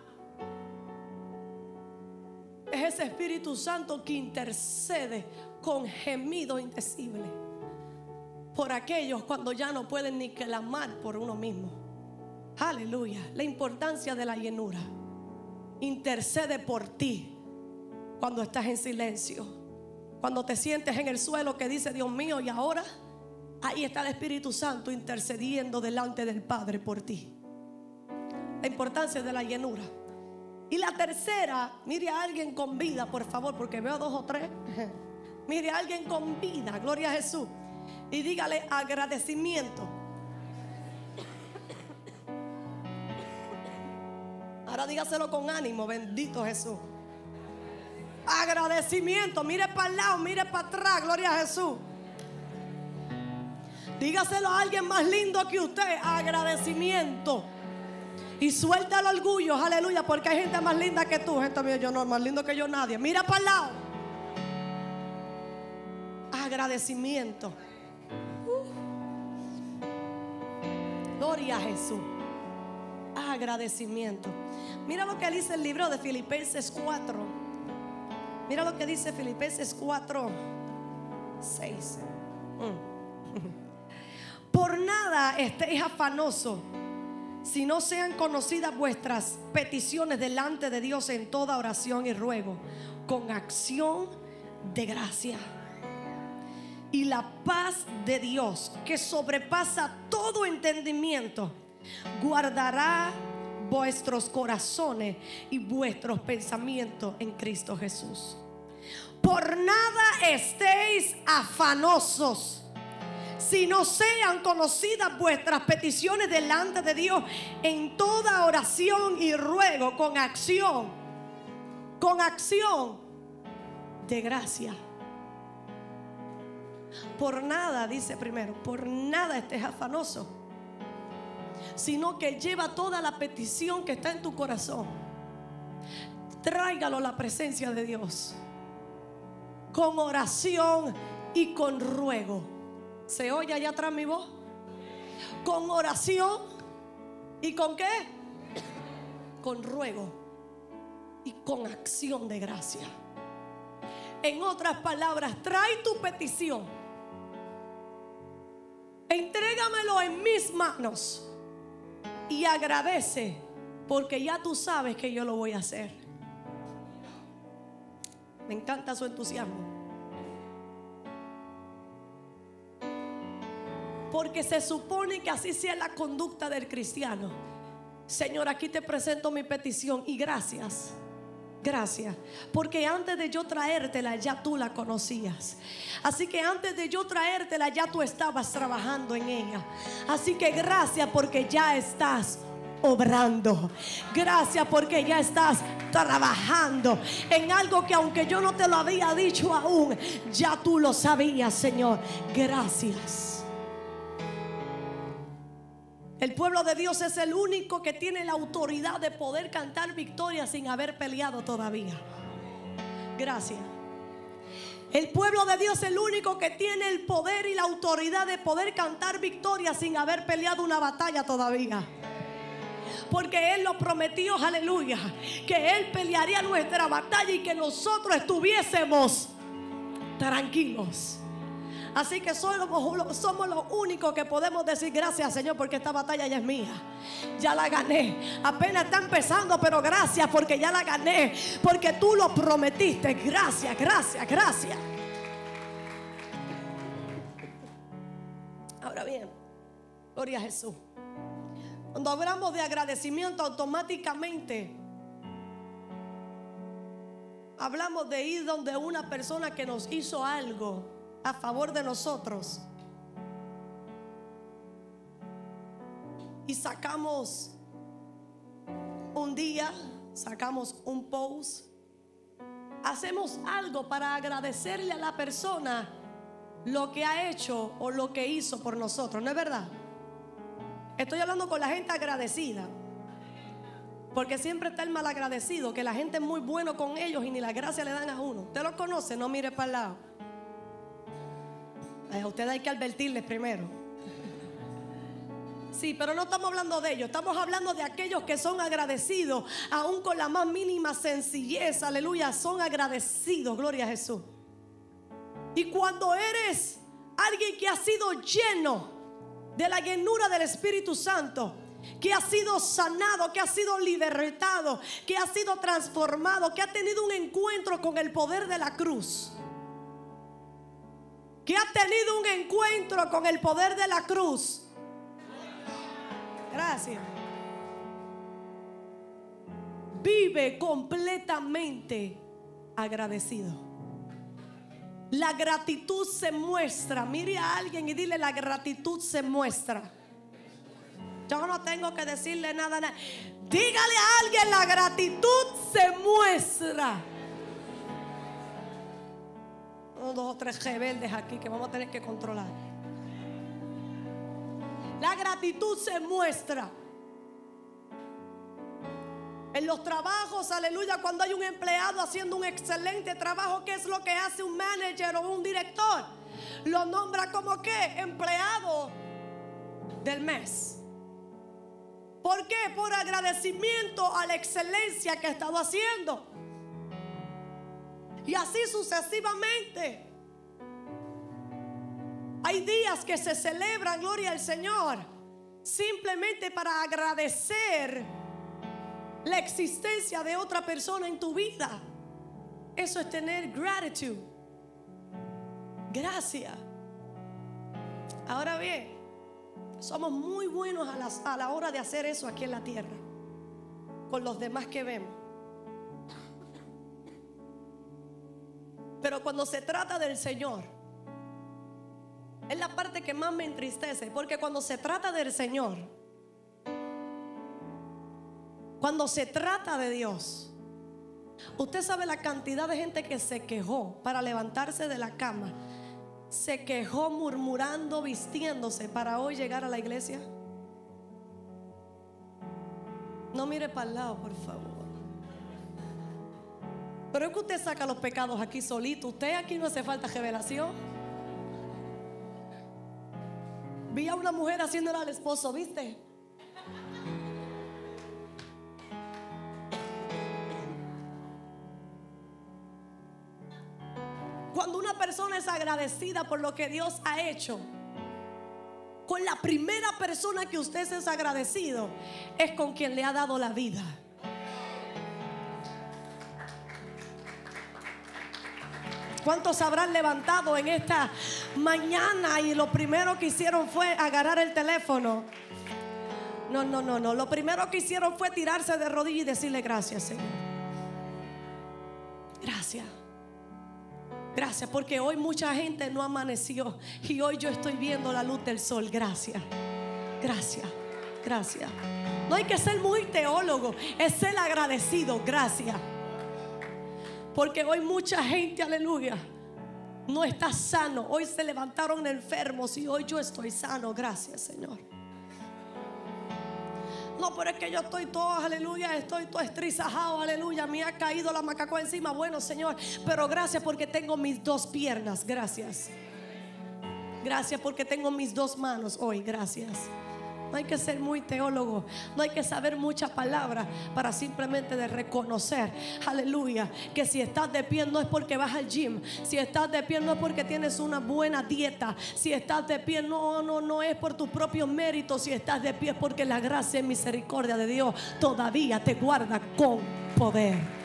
Es ese Espíritu Santo que intercede con gemidos indecibles por aquellos cuando ya no pueden ni clamar por uno mismo. Aleluya. La importancia de la llenura. Intercede por ti cuando estás en silencio. Cuando te sientes en el suelo que dice Dios mío, y ahora ahí está el Espíritu Santo intercediendo delante del Padre por ti. La importancia de la llenura. Y la tercera, mire a alguien con vida, por favor, porque veo dos o tres. Mire a alguien con vida, gloria a Jesús, y dígale agradecimiento. Ahora dígaselo con ánimo, bendito Jesús. Agradecimiento, mire para el lado, mire para atrás, gloria a Jesús. Dígaselo a alguien más lindo que usted, agradecimiento. Y suelta el orgullo, aleluya, porque hay gente más linda que tú. Gente mía, yo no, más lindo que yo nadie. Mira para el lado. Agradecimiento. Uh. Gloria a Jesús. Agradecimiento. Mira lo que dice el libro de Filipenses cuatro. Mira lo que dice Filipenses cuatro seis. mm. Por nada estéis afanosos, si no sean conocidas vuestras peticiones delante de Dios en toda oración y ruego, con acción de gracia. Y la paz de Dios, que sobrepasa todo entendimiento, guardará vuestros corazones y vuestros pensamientos en Cristo Jesús. Por nada estéis afanosos, si no sean conocidas vuestras peticiones delante de Dios en toda oración y ruego, con acción, con acción de gracia. Por nada, dice primero, por nada estés afanoso, sino que lleva toda la petición que está en tu corazón, tráigalo a la presencia de Dios, con oración y con ruego. ¿Se oye allá atrás mi voz? Con oración y con qué? Con ruego y con acción de gracia. En otras palabras, trae tu petición, entrégamelo en mis manos y agradece, porque ya tú sabes que yo lo voy a hacer. Me encanta su entusiasmo. Porque se supone que así sea la conducta del cristiano. Señor, aquí te presento mi petición y gracias. Gracias, porque antes de yo traértela ya tú la conocías. Así que antes de yo traértela ya tú estabas trabajando en ella. Así que gracias porque ya estás obrando. Gracias porque ya estás trabajando en algo que aunque yo no te lo había dicho aún, ya tú lo sabías, Señor. Gracias. El pueblo de Dios es el único que tiene la autoridad de poder cantar victoria sin haber peleado todavía. Gracias. El pueblo de Dios es el único que tiene el poder y la autoridad de poder cantar victoria sin haber peleado una batalla todavía. Porque Él lo prometió, aleluya, que Él pelearía nuestra batalla y que nosotros estuviésemos tranquilos. Así que somos, somos los únicos que podemos decir gracias, Señor, porque esta batalla ya es mía. Ya la gané. Apenas está empezando, pero gracias porque ya la gané. Porque tú lo prometiste. Gracias, gracias, gracias. Ahora bien, gloria a Jesús. Cuando hablamos de agradecimiento, automáticamente hablamos de ir donde una persona que nos hizo algo a favor de nosotros y sacamos un día, sacamos un post hacemos algo para agradecerle a la persona lo que ha hecho o lo que hizo por nosotros, ¿no es verdad? Estoy hablando con la gente agradecida, porque siempre está el malagradecido, que la gente es muy bueno con ellos y ni la gracia le dan a uno. Usted los conoce, no mire para el lado. A usted hay que advertirles primero. Sí, pero no estamos hablando de ellos, estamos hablando de aquellos que son agradecidos, aún con la más mínima sencillez, aleluya, son agradecidos, gloria a Jesús. Y cuando eres alguien que ha sido lleno de la llenura del Espíritu Santo, que ha sido sanado, que ha sido libertado, que ha sido transformado, que ha tenido un encuentro con el poder de la cruz, que ha tenido un encuentro con el poder de la cruz. Gracias. Vive completamente agradecido. La gratitud se muestra. Mire a alguien y dile: la gratitud se muestra. Yo no tengo que decirle nada, nada. Dígale a alguien: la gratitud se muestra. Uno, dos o tres rebeldes aquí que vamos a tener que controlar. La gratitud se muestra en los trabajos, aleluya. Cuando hay un empleado haciendo un excelente trabajo, ¿qué es lo que hace un manager o un director? Lo nombra como ¿qué? Empleado del mes. ¿Por qué? Por agradecimiento a la excelencia que ha estado haciendo. Y así sucesivamente. Hay días que se celebran, gloria al Señor, simplemente para agradecer la existencia de otra persona en tu vida. Eso es tener gratitud. Gracias. Ahora bien, somos muy buenos a, las, a la hora de hacer eso aquí en la tierra, con los demás que vemos. Pero cuando se trata del Señor, es la parte que más me entristece, porque cuando se trata del Señor, cuando se trata de Dios, usted sabe la cantidad de gente que se quejó para levantarse de la cama, se quejó murmurando, vistiéndose para hoy llegar a la iglesia. No mire para el lado, por favor. Pero es que usted saca los pecados aquí solito. Usted aquí no hace falta revelación. Vi a una mujer haciéndole al esposo, ¿viste? Cuando una persona es agradecida por lo que Dios ha hecho, con la primera persona que usted es agradecido es con quien le ha dado la vida. ¿Cuántos habrán levantado en esta mañana y lo primero que hicieron fue agarrar el teléfono? No, no, no, no. Lo primero que hicieron fue tirarse de rodillas y decirle: gracias, Señor. Gracias. Gracias, porque hoy mucha gente no amaneció y hoy yo estoy viendo la luz del sol. Gracias. Gracias. Gracias. No hay que ser muy teólogo, es ser agradecido. Gracias. Porque hoy mucha gente, aleluya, no está sano. Hoy se levantaron enfermos y hoy yo estoy sano. Gracias, Señor. No, pero es que yo estoy todo, aleluya, estoy todo estrizajado, aleluya, me ha caído la macacua encima. Bueno, Señor, pero gracias porque tengo mis dos piernas. Gracias. Gracias porque tengo mis dos manos hoy. Gracias. No hay que ser muy teólogo, no hay que saber muchas palabras para simplemente de reconocer, aleluya, que si estás de pie no es porque vas al gym, si estás de pie no es porque tienes una buena dieta, si estás de pie no, no, no es por tus propios méritos, si estás de pie es porque la gracia y misericordia de Dios todavía te guarda con poder.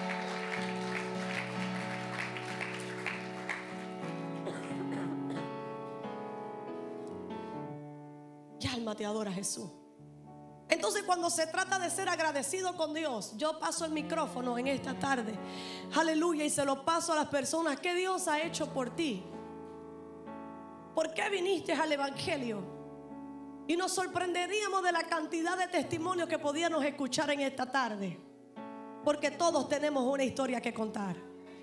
Alma te adora, Jesús. Entonces, cuando se trata de ser agradecido con Dios, yo paso el micrófono en esta tarde, aleluya, y se lo paso a las personas. ¿Qué Dios ha hecho por ti? ¿Por qué viniste al evangelio? Y nos sorprenderíamos de la cantidad de testimonios que podíamos escuchar en esta tarde, porque todos tenemos una historia que contar.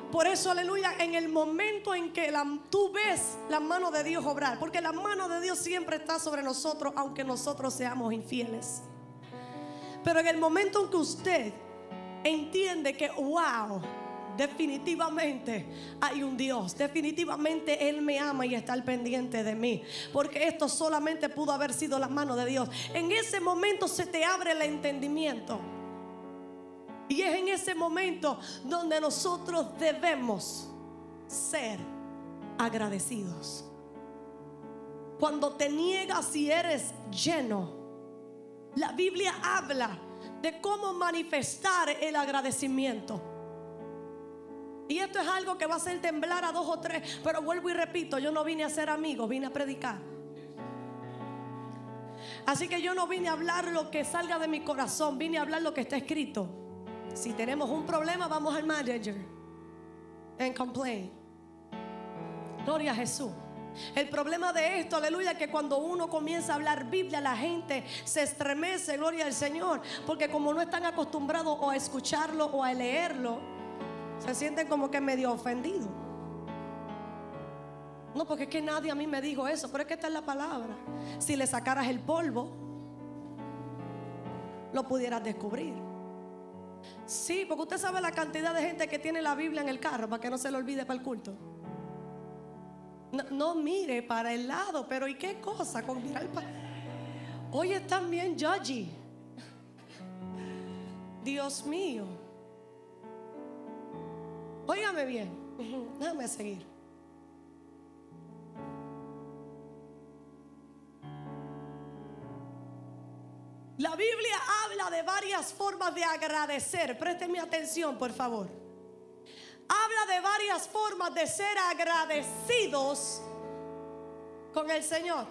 Por eso, aleluya, en el momento en que la, tú ves la mano de Dios obrar, porque la mano de Dios siempre está sobre nosotros, aunque nosotros seamos infieles. Pero en el momento en que usted entiende que, wow, definitivamente hay un Dios, definitivamente Él me ama y está al pendiente de mí, porque esto solamente pudo haber sido la mano de Dios. En ese momento se te abre el entendimiento. Y es en ese momento donde nosotros debemos ser agradecidos. Cuando te niegas y eres lleno, la Biblia habla de cómo manifestar el agradecimiento. Y esto es algo que va a hacer temblar a dos o tres. Pero vuelvo y repito, yo no vine a ser amigo, vine a predicar. Así que yo no vine a hablar lo que salga de mi corazón, vine a hablar lo que está escrito. Si tenemos un problema, vamos al manager and complain. Gloria a Jesús. El problema de esto, aleluya, que cuando uno comienza a hablar Biblia, la gente se estremece, gloria al Señor, porque como no están acostumbrados o a escucharlo o a leerlo, se sienten como que medio ofendidos. No, porque es que nadie a mí me dijo eso, pero es que esta es la palabra. Si le sacaras el polvo, lo pudieras descubrir. Sí, porque usted sabe la cantidad de gente que tiene la Biblia en el carro para que no se le olvide para el culto. No, no mire para el lado, pero ¿y qué cosa con mirar para? Hoy están bien judgy. Dios mío. Óigame bien. Déjame seguir. La Biblia habla de varias formas de agradecer. Présteme atención, por favor. Habla de varias formas de ser agradecidos con el Señor.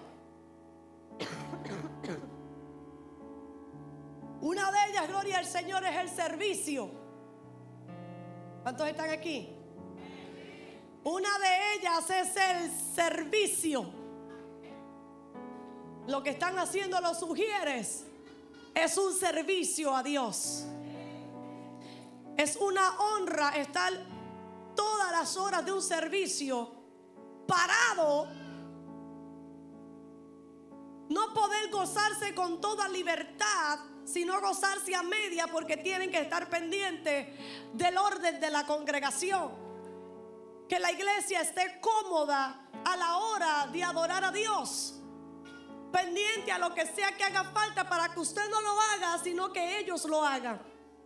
Una de ellas, gloria al Señor, es el servicio. ¿Cuántos están aquí? Una de ellas es el servicio. Lo que están haciendo los sugieres es un servicio a Dios. Es una honra estar todas las horas de un servicio parado, no poder gozarse con toda libertad, sino gozarse a media, porque tienen que estar pendientes del orden de la congregación, que la iglesia esté cómoda a la hora de adorar a Dios, pendiente a lo que sea que haga falta, para que usted no lo haga, sino que ellos lo hagan.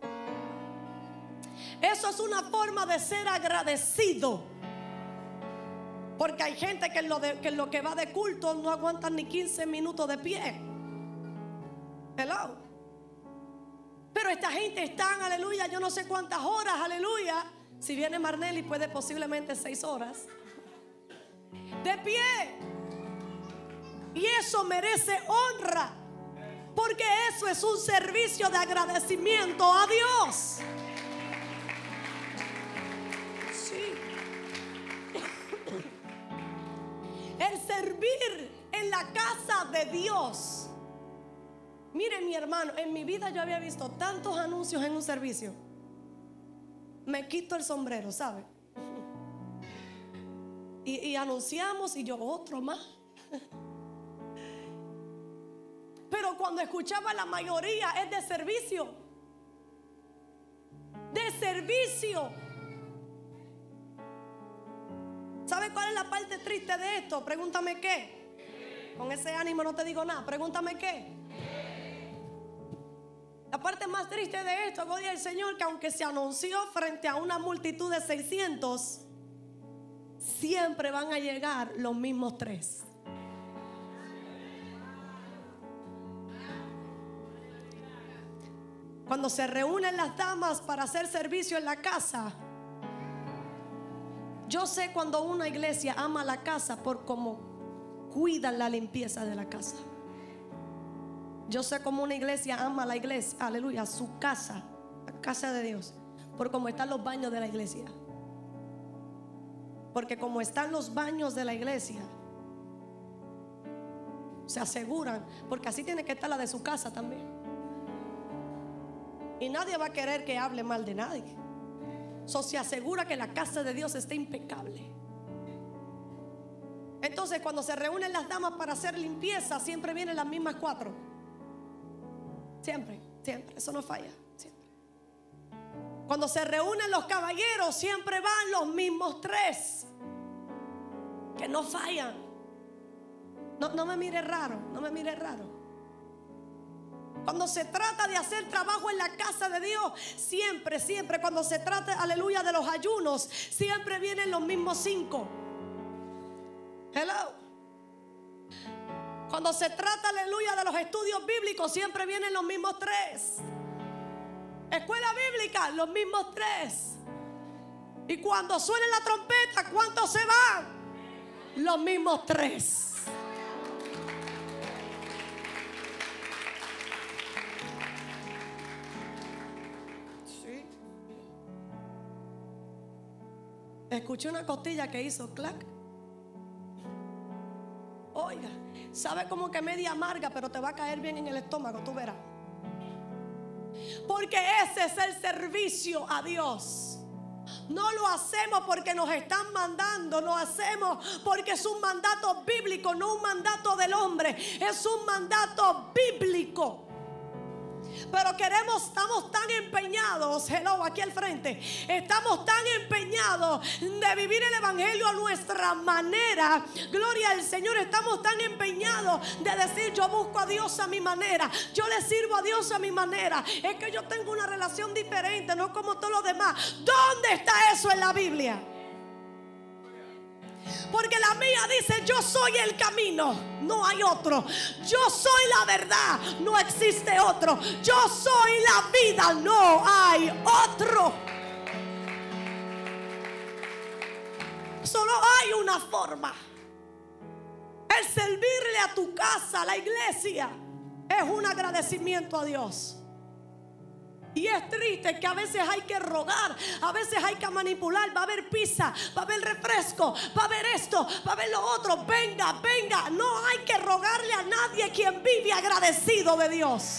Eso es una forma de ser agradecido. Porque hay gente que en lo, de, que, en lo que va de culto no aguantan ni quince minutos de pie. Hello. Pero esta gente está, aleluya, yo no sé cuántas horas, aleluya. Si viene Marnelli puede posiblemente seis horas de pie. Y eso merece honra, porque eso es un servicio de agradecimiento a Dios. Sí. El servir en la casa de Dios. Mire, mi hermano, en mi vida yo había visto tantos anuncios en un servicio. Me quito el sombrero, ¿sabe? Y, y anunciamos y yo otro más. Pero cuando escuchaba, la mayoría es de servicio. De servicio. ¿Sabe cuál es la parte triste de esto? Pregúntame qué. Con ese ánimo no te digo nada. Pregúntame qué. La parte más triste de esto, gloria al Señor, que aunque se anunció frente a una multitud de seiscientos, siempre van a llegar los mismos tres. Cuando se reúnen las damas para hacer servicio en la casa, yo sé cuando una iglesia ama la casa por cómo cuidan la limpieza de la casa. Yo sé cómo una iglesia ama la iglesia, aleluya, su casa, la casa de Dios, por cómo están los baños de la iglesia. Porque como están los baños de la iglesia, se aseguran, porque así tiene que estar la de su casa también. Y nadie va a querer que hable mal de nadie. Eso se asegura que la casa de Dios esté impecable. Entonces, cuando se reúnen las damas para hacer limpieza, siempre vienen las mismas cuatro. Siempre, siempre, eso no falla. Siempre. Cuando se reúnen los caballeros, siempre van los mismos tres, que no fallan. No, no me mire raro, no me mire raro. Cuando se trata de hacer trabajo en la casa de Dios, siempre, siempre, cuando se trata, aleluya, de los ayunos, siempre vienen los mismos cinco. Hello. Cuando se trata, aleluya, de los estudios bíblicos, siempre vienen los mismos tres. Escuela bíblica, los mismos tres. Y cuando suene la trompeta, ¿cuántos se van? Los mismos tres. Sí. Escuché una costilla que hizo clac. Oiga, sabe como que media amarga, pero te va a caer bien en el estómago, tú verás. Porque ese es el servicio a Dios. No lo hacemos porque nos están mandando, lo hacemos porque es un mandato bíblico, no un mandato del hombre, es un mandato bíblico. Pero queremos, estamos tan empeñados, hello, aquí al frente, estamos tan empeñados de vivir el evangelio a nuestra manera. Gloria al Señor, estamos tan empeñados de decir: yo busco a Dios a mi manera, yo le sirvo a Dios a mi manera. Es que yo tengo una relación diferente, no como todos los demás. ¿Dónde está eso en la Biblia? Porque la mía dice: yo soy el camino, no hay otro. Yo soy la verdad, no existe otro. Yo soy la vida, no hay otro. Solo hay una forma. El servirle a tu casa, a la iglesia, es un agradecimiento a Dios. Y es triste que a veces hay que rogar, a veces hay que manipular. Va a haber pizza, va a haber refresco, va a haber esto, va a haber lo otro. Venga, venga. No hay que rogarle a nadie quien vive agradecido de Dios.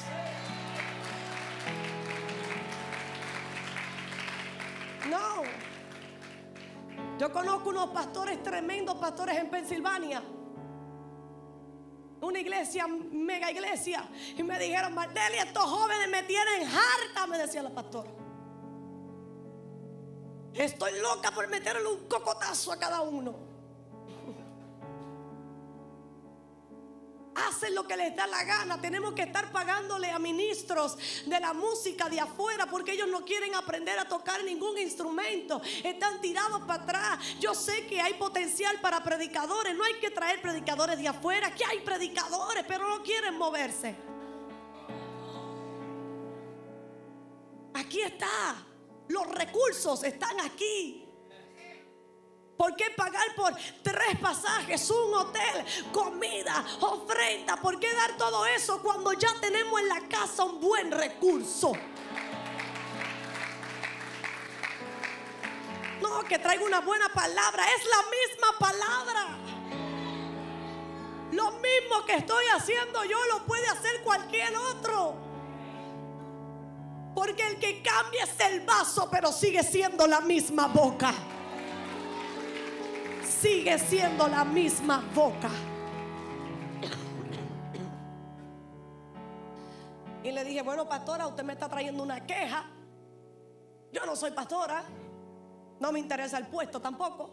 No. Yo conozco unos pastores tremendos, pastores en Pensilvania, una iglesia, mega iglesia, y me dijeron: Marnelly, estos jóvenes me tienen harta, me decía la pastora. Estoy loca por meterle un cocotazo a cada uno. Hacen lo que les da la gana. Tenemos que estar pagándole a ministros de la música de afuera porque ellos no quieren aprender a tocar ningún instrumento. Están tirados para atrás. Yo sé que hay potencial para predicadores. No hay que traer predicadores de afuera. Aquí hay predicadores, pero no quieren moverse. Aquí está. Los recursos están aquí. ¿Por qué pagar por tres pasajes, un hotel, comida, ofrenda? ¿Por qué dar todo eso cuando ya tenemos en la casa un buen recurso? No, que traiga una buena palabra. Es la misma palabra. Lo mismo que estoy haciendo yo lo puede hacer cualquier otro. Porque el que cambia es el vaso, pero sigue siendo la misma boca. Sigue siendo la misma boca. Y le dije: bueno, pastora, usted me está trayendo una queja. Yo no soy pastora, no me interesa el puesto tampoco.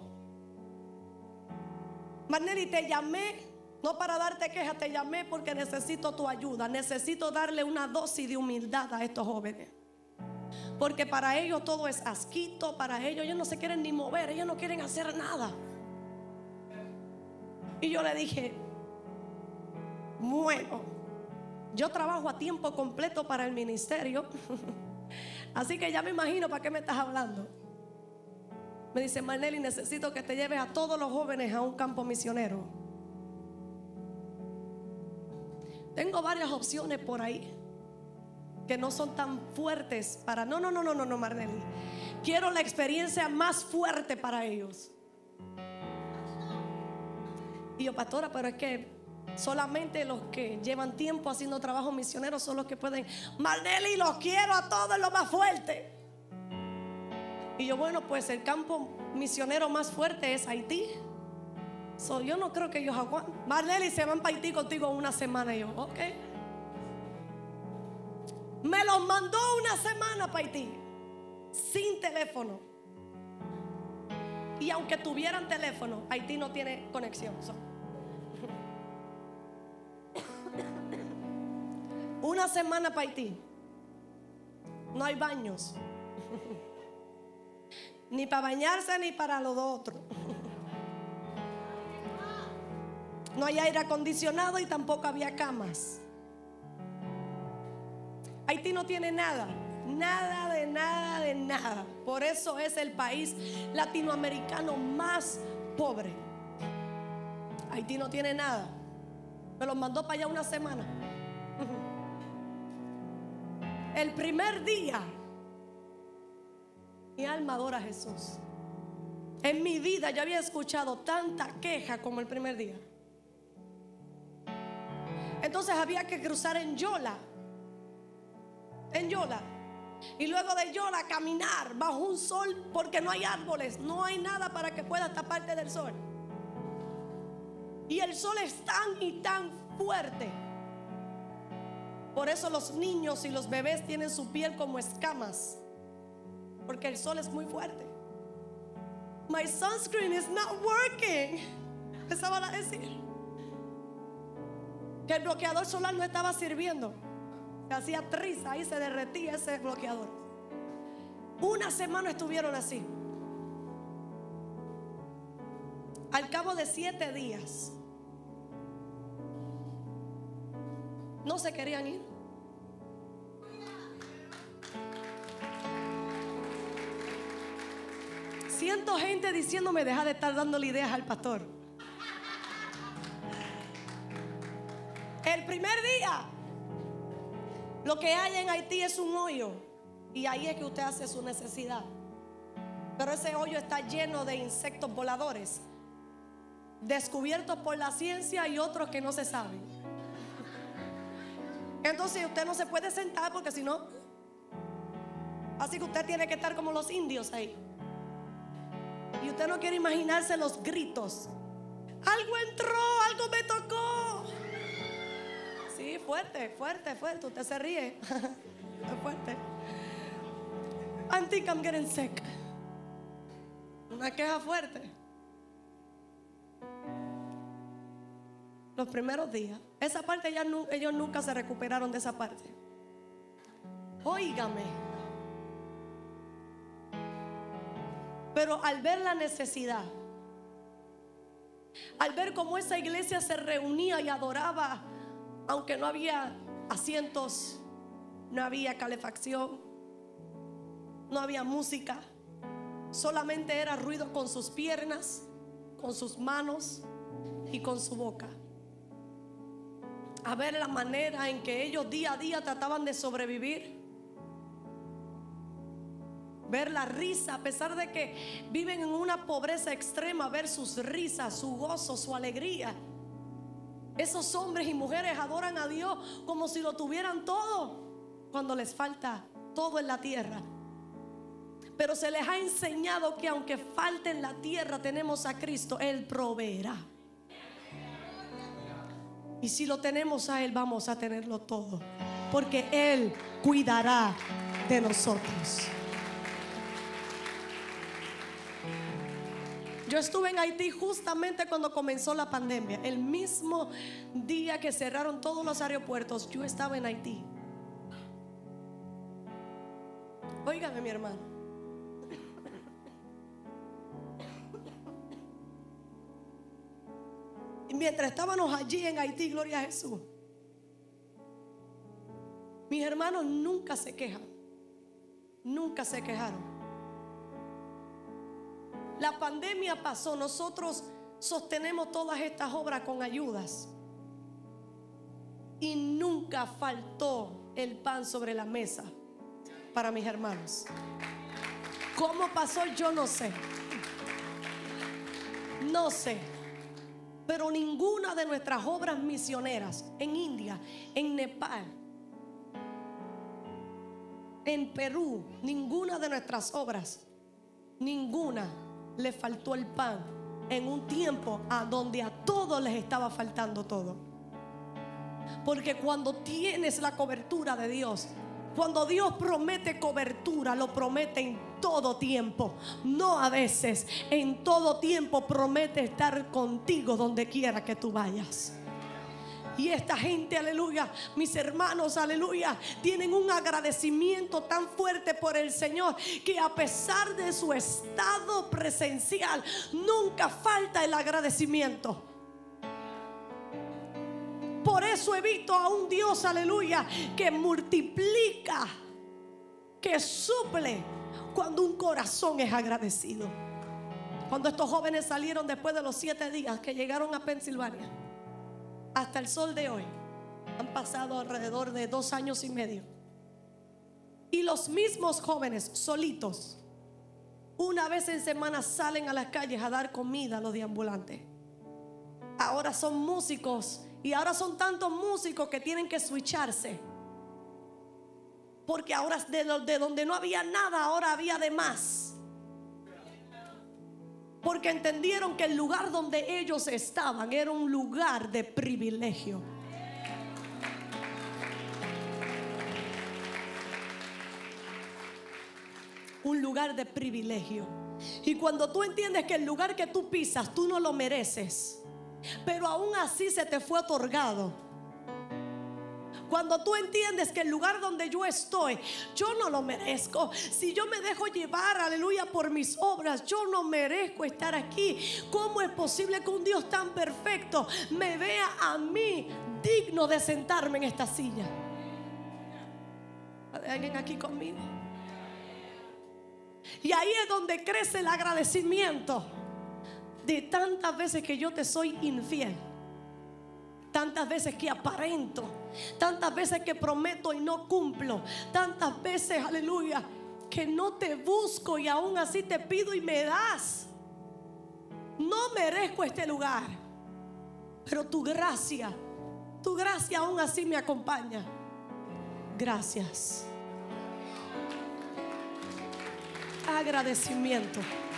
Marnelly, te llamé no para darte queja, te llamé porque necesito tu ayuda. Necesito darle una dosis de humildad a estos jóvenes. Porque para ellos todo es asquito, para ellos ellos no se quieren ni mover, ellos no quieren hacer nada. Y yo le dije: bueno, yo trabajo a tiempo completo para el ministerio, así que ya me imagino para qué me estás hablando. Me dice: Marnelly, necesito que te lleves a todos los jóvenes a un campo misionero. Tengo varias opciones por ahí que no son tan fuertes para... No, no, no, no, no, no, Marnelly. Quiero la experiencia más fuerte para ellos. Y yo: pastora, pero es que solamente los que llevan tiempo haciendo trabajo misionero son los que pueden. Marnelly, los quiero a todos, lo más fuerte. Y yo, bueno, pues el campo misionero más fuerte es Haití. So, yo no creo que ellos aguanten. Marlene, se van para Haití contigo una semana. Y yo, ok. Me los mandó una semana para Haití, sin teléfono. Y aunque tuvieran teléfono, Haití no tiene conexión. So. Una semana para Haití. No hay baños. Ni para bañarse ni para lo otro. No hay aire acondicionado y tampoco había camas. Haití no tiene nada. Nada de nada de nada. Por eso es el país latinoamericano más pobre. Haití no tiene nada. Me los mandó para allá una semana. El primer día, mi alma adora a Jesús. En mi vida yo había escuchado tanta queja como el primer día. Entonces había que cruzar en Yola. En Yola. Y luego de Yola caminar bajo un sol, porque no hay árboles, no hay nada para que pueda taparte del sol. Y el sol es tan y tan fuerte. Por eso los niños y los bebés tienen su piel como escamas, porque el sol es muy fuerte. My sunscreen is not working. Empezaban a decir que el bloqueador solar no estaba sirviendo. Se hacía triza y se derretía ese bloqueador. Una semana estuvieron así. Al cabo de siete días no se querían ir. Siento gente diciéndome: deja de estar dándole ideas al pastor. El primer día, lo que hay en Haití es un hoyo, y ahí es que usted hace su necesidad. Pero ese hoyo está lleno de insectos voladores, descubiertos por la ciencia y otros que no se saben. Entonces usted no se puede sentar, porque si no, así que usted tiene que estar como los indios ahí. Y usted no quiere imaginarse los gritos: algo entró, algo me tocó. Sí, fuerte, fuerte, fuerte. Usted se ríe. Es fuerte. I think I'm getting sick. Una queja fuerte. Los primeros días, esa parte ya no, ellos nunca se recuperaron de esa parte. Óigame. Pero al ver la necesidad, al ver cómo esa iglesia se reunía y adoraba, aunque no había asientos, no había calefacción, no había música, solamente era ruido con sus piernas, con sus manos y con su boca. A ver la manera en que ellos día a día trataban de sobrevivir. Ver la risa, a pesar de que viven en una pobreza extrema, ver sus risas, su gozo, su alegría. Esos hombres y mujeres adoran a Dios como si lo tuvieran todo, cuando les falta todo en la tierra. Pero se les ha enseñado que aunque falte en la tierra, tenemos a Cristo. Él proveerá. Y si lo tenemos a Él, vamos a tenerlo todo, porque Él cuidará de nosotros. Yo estuve en Haití justamente cuando comenzó la pandemia. El mismo día que cerraron todos los aeropuertos, yo estaba en Haití. Óigame, mi hermano. Y mientras estábamos allí en Haití, gloria a Jesús, mis hermanos nunca se quejan. Nunca se quejaron. La pandemia pasó, nosotros sostenemos todas estas obras con ayudas, y nunca faltó el pan sobre la mesa para mis hermanos. ¿Cómo pasó? Yo no sé. No sé. Pero ninguna de nuestras obras misioneras en India, en Nepal, en Perú, ninguna de nuestras obras ninguna le faltó el pan en un tiempo a donde a todos les estaba faltando todo. Porque cuando tienes la cobertura de Dios, cuando Dios promete cobertura, lo promete en todo tiempo, no a veces. En todo tiempo promete estar contigo donde quiera que tú vayas. Y esta gente, aleluya, mis hermanos, aleluya, tienen un agradecimiento tan fuerte por el Señor, que a pesar de su estado presencial, nunca falta el agradecimiento. Por eso he visto a un Dios, aleluya, que multiplica, que suple cuando un corazón es agradecido. Cuando estos jóvenes salieron después de los siete días que llegaron a Pensilvania, hasta el sol de hoy, han pasado alrededor de dos años y medio. Y los mismos jóvenes solitos, una vez en semana salen a las calles a dar comida a los deambulantes. Ahora son músicos, y ahora son tantos músicos que tienen que switcharse. Porque ahora de, lo, de donde no había nada, ahora había de más. Porque entendieron que el lugar donde ellos estaban era un lugar de privilegio. Un lugar de privilegio. Y cuando tú entiendes que el lugar que tú pisas, tú no lo mereces, pero aún así se te fue otorgado. Cuando tú entiendes que el lugar donde yo estoy, yo no lo merezco. Si yo me dejo llevar, aleluya, por mis obras, yo no merezco estar aquí. ¿Cómo es posible que un Dios tan perfecto me vea a mí digno de sentarme en esta silla? ¿Hay alguien aquí conmigo? Y ahí es donde crece el agradecimiento. De tantas veces que yo te soy infiel, tantas veces que aparento, tantas veces que prometo y no cumplo, tantas veces, aleluya, que no te busco y aún así te pido y me das. No merezco este lugar, pero tu gracia, tu gracia aún así me acompaña. Gracias. Agradecimiento.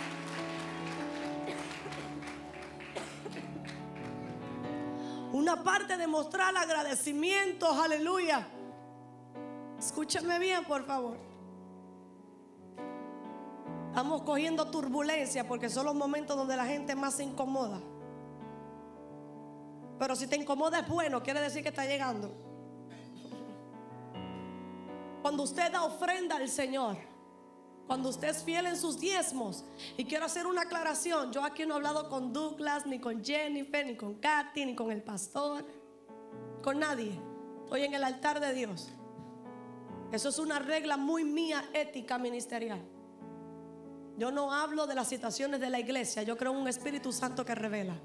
Una parte de mostrar agradecimiento, aleluya. Escúchame bien, por favor. Estamos cogiendo turbulencia porque son los momentos donde la gente más se incomoda. Pero si te incomoda es bueno, quiere decir que está llegando. Cuando usted da ofrenda al Señor, cuando usted es fiel en sus diezmos. Y quiero hacer una aclaración. Yo aquí no he hablado con Douglas, ni con Jennifer, ni con Katy, ni con el pastor, con nadie. Estoy en el altar de Dios. Eso es una regla muy mía, ética ministerial. Yo no hablo de las situaciones de la iglesia. Yo creo en un Espíritu Santo que revela.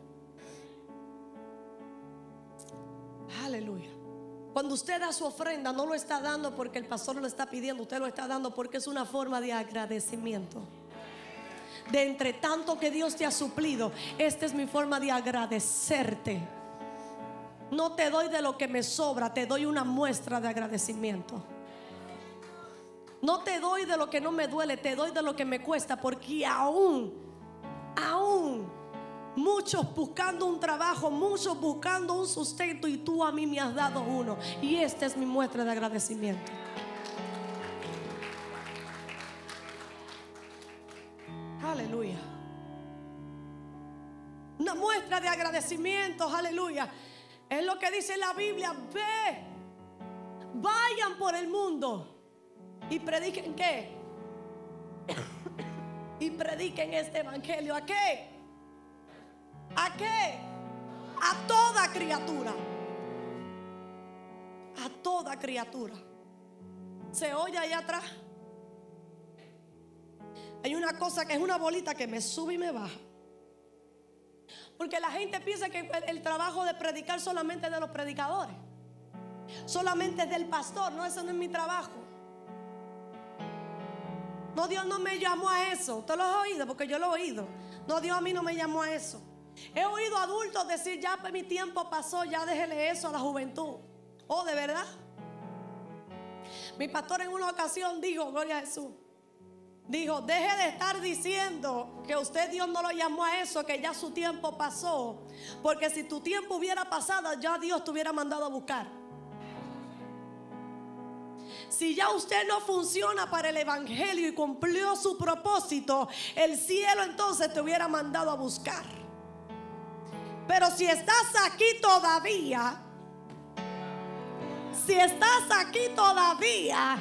Aleluya. Cuando usted da su ofrenda, no lo está dando porque el pastor lo está pidiendo. Usted lo está dando porque es una forma de agradecimiento. De entre tanto que Dios te ha suplido, esta es mi forma de agradecerte. No te doy de lo que me sobra, te doy una muestra de agradecimiento. No te doy de lo que no me duele, te doy de lo que me cuesta. Porque aún, aún muchos buscando un trabajo, muchos buscando un sustento, y tú a mí me has dado uno. Y esta es mi muestra de agradecimiento. Aleluya. Una muestra de agradecimiento, aleluya, es lo que dice la Biblia. Ve, vayan por el mundo y prediquen ¿qué? Y prediquen este evangelio. ¿A qué? ¿A qué? A toda criatura. A toda criatura. ¿Se oye allá atrás? Hay una cosa que es una bolita que me sube y me baja. Porque la gente piensa que el, el trabajo de predicar solamente es de los predicadores, solamente es del pastor. No, eso no es mi trabajo. No, Dios no me llamó a eso. ¿Usted lo ha oído? Porque yo lo he oído. No, Dios a mí no me llamó a eso. He oído adultos decir: ya mi tiempo pasó, ya déjele eso a la juventud. Oh, ¿de verdad? Mi pastor en una ocasión dijo, gloria a Jesús, Dijo, deje de estar diciendo que usted Dios no lo llamó a eso, que ya su tiempo pasó. Porque si tu tiempo hubiera pasado, ya Dios te hubiera mandado a buscar. Si ya usted no funciona para el evangelio y cumplió su propósito, el cielo entonces te hubiera mandado a buscar. Pero si estás aquí todavía, si estás aquí todavía,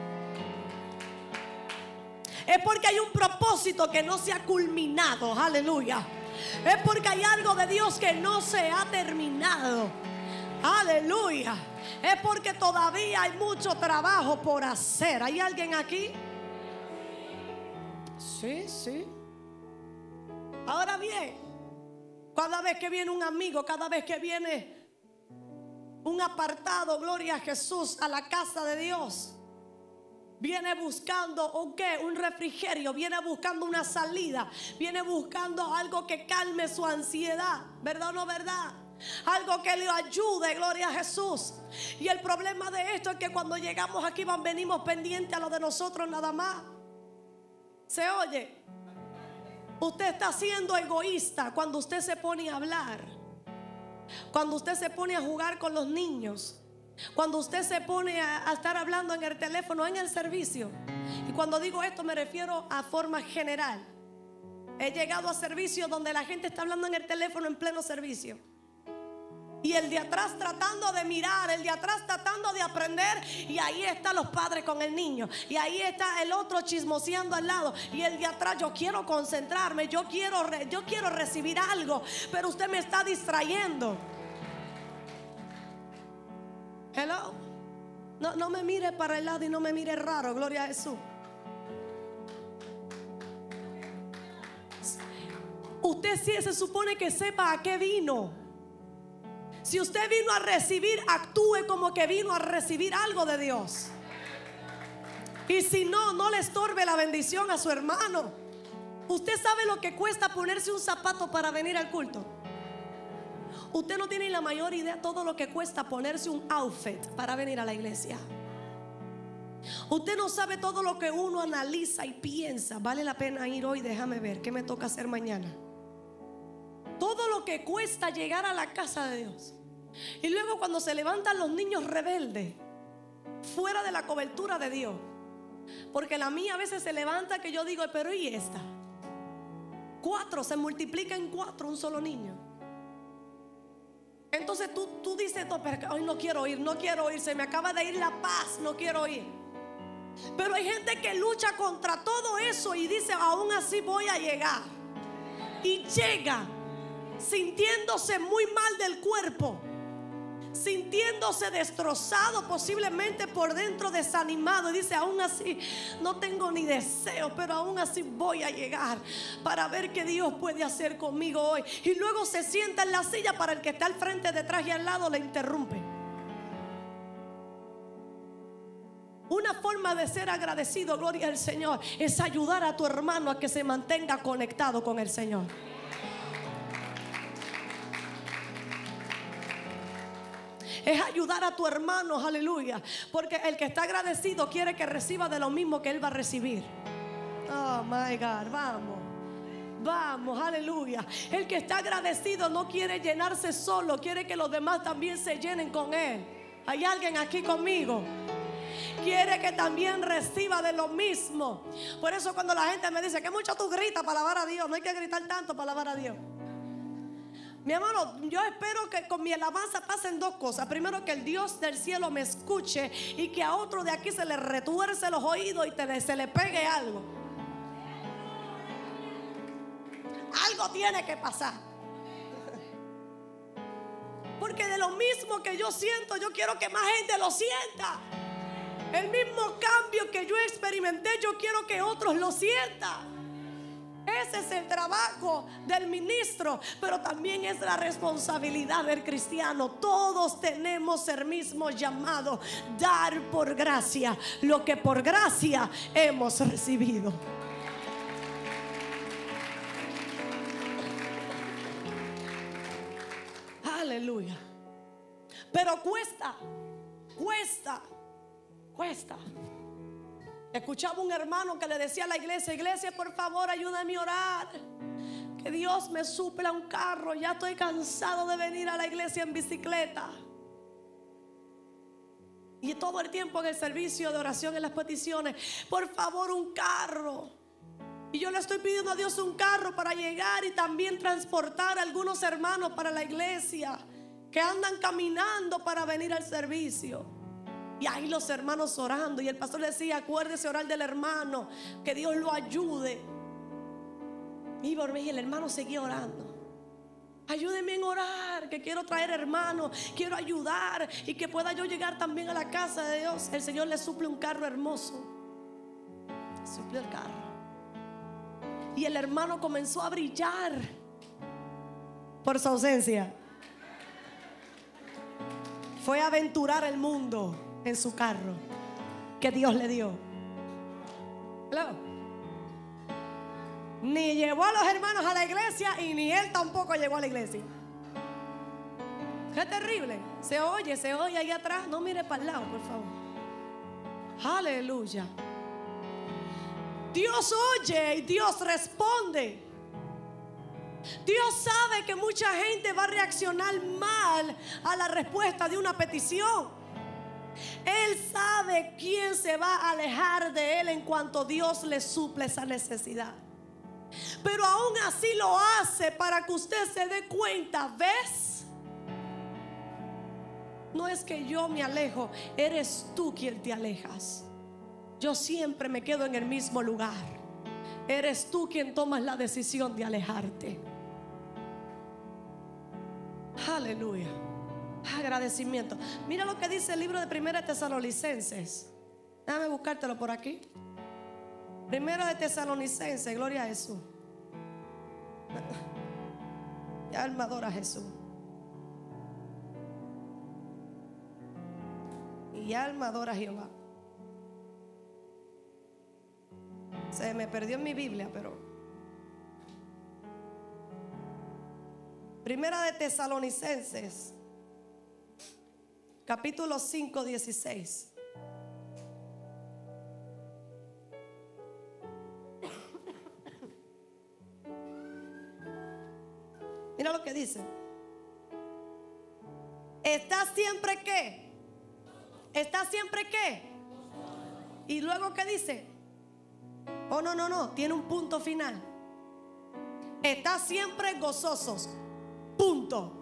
es porque hay un propósito que no se ha culminado. Aleluya. Es porque hay algo de Dios que no se ha terminado. Aleluya. Es porque todavía hay mucho trabajo por hacer. ¿Hay alguien aquí? Sí, sí. Ahora bien, cada vez que viene un amigo, cada vez que viene un apartado, gloria a Jesús, a la casa de Dios, viene buscando ¿un qué? Un refrigerio, viene buscando una salida, viene buscando algo que calme su ansiedad, ¿verdad o no verdad? Algo que le ayude, gloria a Jesús. Y el problema de esto es que cuando llegamos aquí van, venimos pendientes a lo de nosotros nada más. ¿Se oye? Usted está siendo egoísta cuando usted se pone a hablar, cuando usted se pone a jugar con los niños, cuando usted se pone a, a estar hablando en el teléfono en el servicio. Y cuando digo esto me refiero a forma general. He llegado a servicios donde la gente está hablando en el teléfono en pleno servicio, y el de atrás tratando de mirar, el de atrás tratando de aprender, y ahí están los padres con el niño, y ahí está el otro chismoseando al lado, y el de atrás, yo quiero concentrarme, yo quiero, yo quiero recibir algo, pero usted me está distrayendo. Hello. No, no me mire para el lado y no me mire raro, gloria a Jesús. Usted sí se supone que sepa a qué vino. Si usted vino a recibir, actúe como que vino a recibir algo de Dios. Y si no, no le estorbe la bendición a su hermano. Usted sabe lo que cuesta ponerse un zapato para venir al culto. Usted no tiene la mayor idea todo lo que cuesta ponerse un outfit para venir a la iglesia. Usted no sabe todo lo que uno analiza y piensa. ¿Vale la pena ir hoy? Déjame ver qué me toca hacer mañana. Todo lo que cuesta llegar a la casa de Dios. Y luego cuando se levantan los niños rebeldes fuera de la cobertura de Dios, porque la mía a veces se levanta que yo digo, pero ¿y esta? Cuatro, se multiplica en cuatro un solo niño. Entonces tú, tú dices, no, pero hoy no quiero ir, no quiero ir, se me acaba de ir la paz, no quiero ir. Pero hay gente que lucha contra todo eso y dice, aún así voy a llegar. Y llega sintiéndose muy mal del cuerpo, sintiéndose destrozado, posiblemente por dentro desanimado, y dice, aún así no tengo ni deseo, pero aún así voy a llegar para ver qué Dios puede hacer conmigo hoy. Y luego se sienta en la silla para el que está al frente, detrás y al lado le interrumpe. Una forma de ser agradecido, gloria al Señor, es ayudar a tu hermano a que se mantenga conectado con el Señor. Es ayudar a tu hermano, aleluya. Porque el que está agradecido quiere que reciba de lo mismo que él va a recibir. Oh my God, vamos. Vamos, aleluya. El que está agradecido no quiere llenarse solo, quiere que los demás también se llenen con él. ¿Hay alguien aquí conmigo? Quiere que también reciba de lo mismo. Por eso cuando la gente me dice que mucho tú gritas para alabar a Dios, no hay que gritar tanto para alabar a Dios. Mi hermano, yo espero que con mi alabanza pasen dos cosas. Primero, que el Dios del cielo me escuche, y que a otro de aquí se le retuerce los oídos y te, se le pegue algo. Algo tiene que pasar. Porque de lo mismo que yo siento, yo quiero que más gente lo sienta. El mismo cambio que yo experimenté, yo quiero que otros lo sientan. Ese es el trabajo del ministro, pero también es la responsabilidad del cristiano. Todos tenemos el mismo llamado: dar por gracia lo que por gracia hemos recibido. Aleluya. Pero cuesta, cuesta, cuesta. Escuchaba un hermano que le decía a la iglesia: iglesia, por favor, ayúdame a orar, que Dios me supla un carro. Ya estoy cansado de venir a la iglesia en bicicleta. Y todo el tiempo en el servicio de oración, en las peticiones, por favor, un carro. Y yo le estoy pidiendo a Dios un carro para llegar y también transportar a algunos hermanos para la iglesia que andan caminando para venir al servicio. Y ahí los hermanos orando. Y el pastor le decía: acuérdese orar del hermano, que Dios lo ayude. Y el hermano seguía orando: ayúdeme en orar, que quiero traer hermanos, quiero ayudar y que pueda yo llegar también a la casa de Dios. El Señor le suple un carro hermoso. Suple el carro. Y el hermano comenzó a brillar por su ausencia. Fue a aventurar el mundo en su carro que Dios le dio. Hello. Ni llevó a los hermanos a la iglesia y ni él tampoco llegó a la iglesia. Qué terrible. Se oye, se oye ahí atrás. No mire para el lado, por favor. Aleluya. Dios oye y Dios responde. Dios sabe que mucha gente va a reaccionar mal a la respuesta de una petición. Él sabe quién se va a alejar de él en cuanto Dios le suple esa necesidad. Pero aún así lo hace para que usted se dé cuenta. ¿Ves? No es que yo me alejo, eres tú quien te alejas. Yo siempre me quedo en el mismo lugar. Eres tú quien tomas la decisión de alejarte. Aleluya. Agradecimiento. Mira lo que dice el libro de Primera de Tesalonicenses. Déjame buscártelo por aquí. Primera de Tesalonicenses. Gloria a Jesús. Mi alma adora a Jesús. Y alma adora a Jehová. Se me perdió en mi Biblia, pero Primera de Tesalonicenses, capítulo cinco, dieciséis. Mira lo que dice. ¿Está siempre qué? ¿Está siempre qué? Y luego ¿qué dice? Oh, no, no, no, tiene un punto final. Está siempre gozosos. Punto.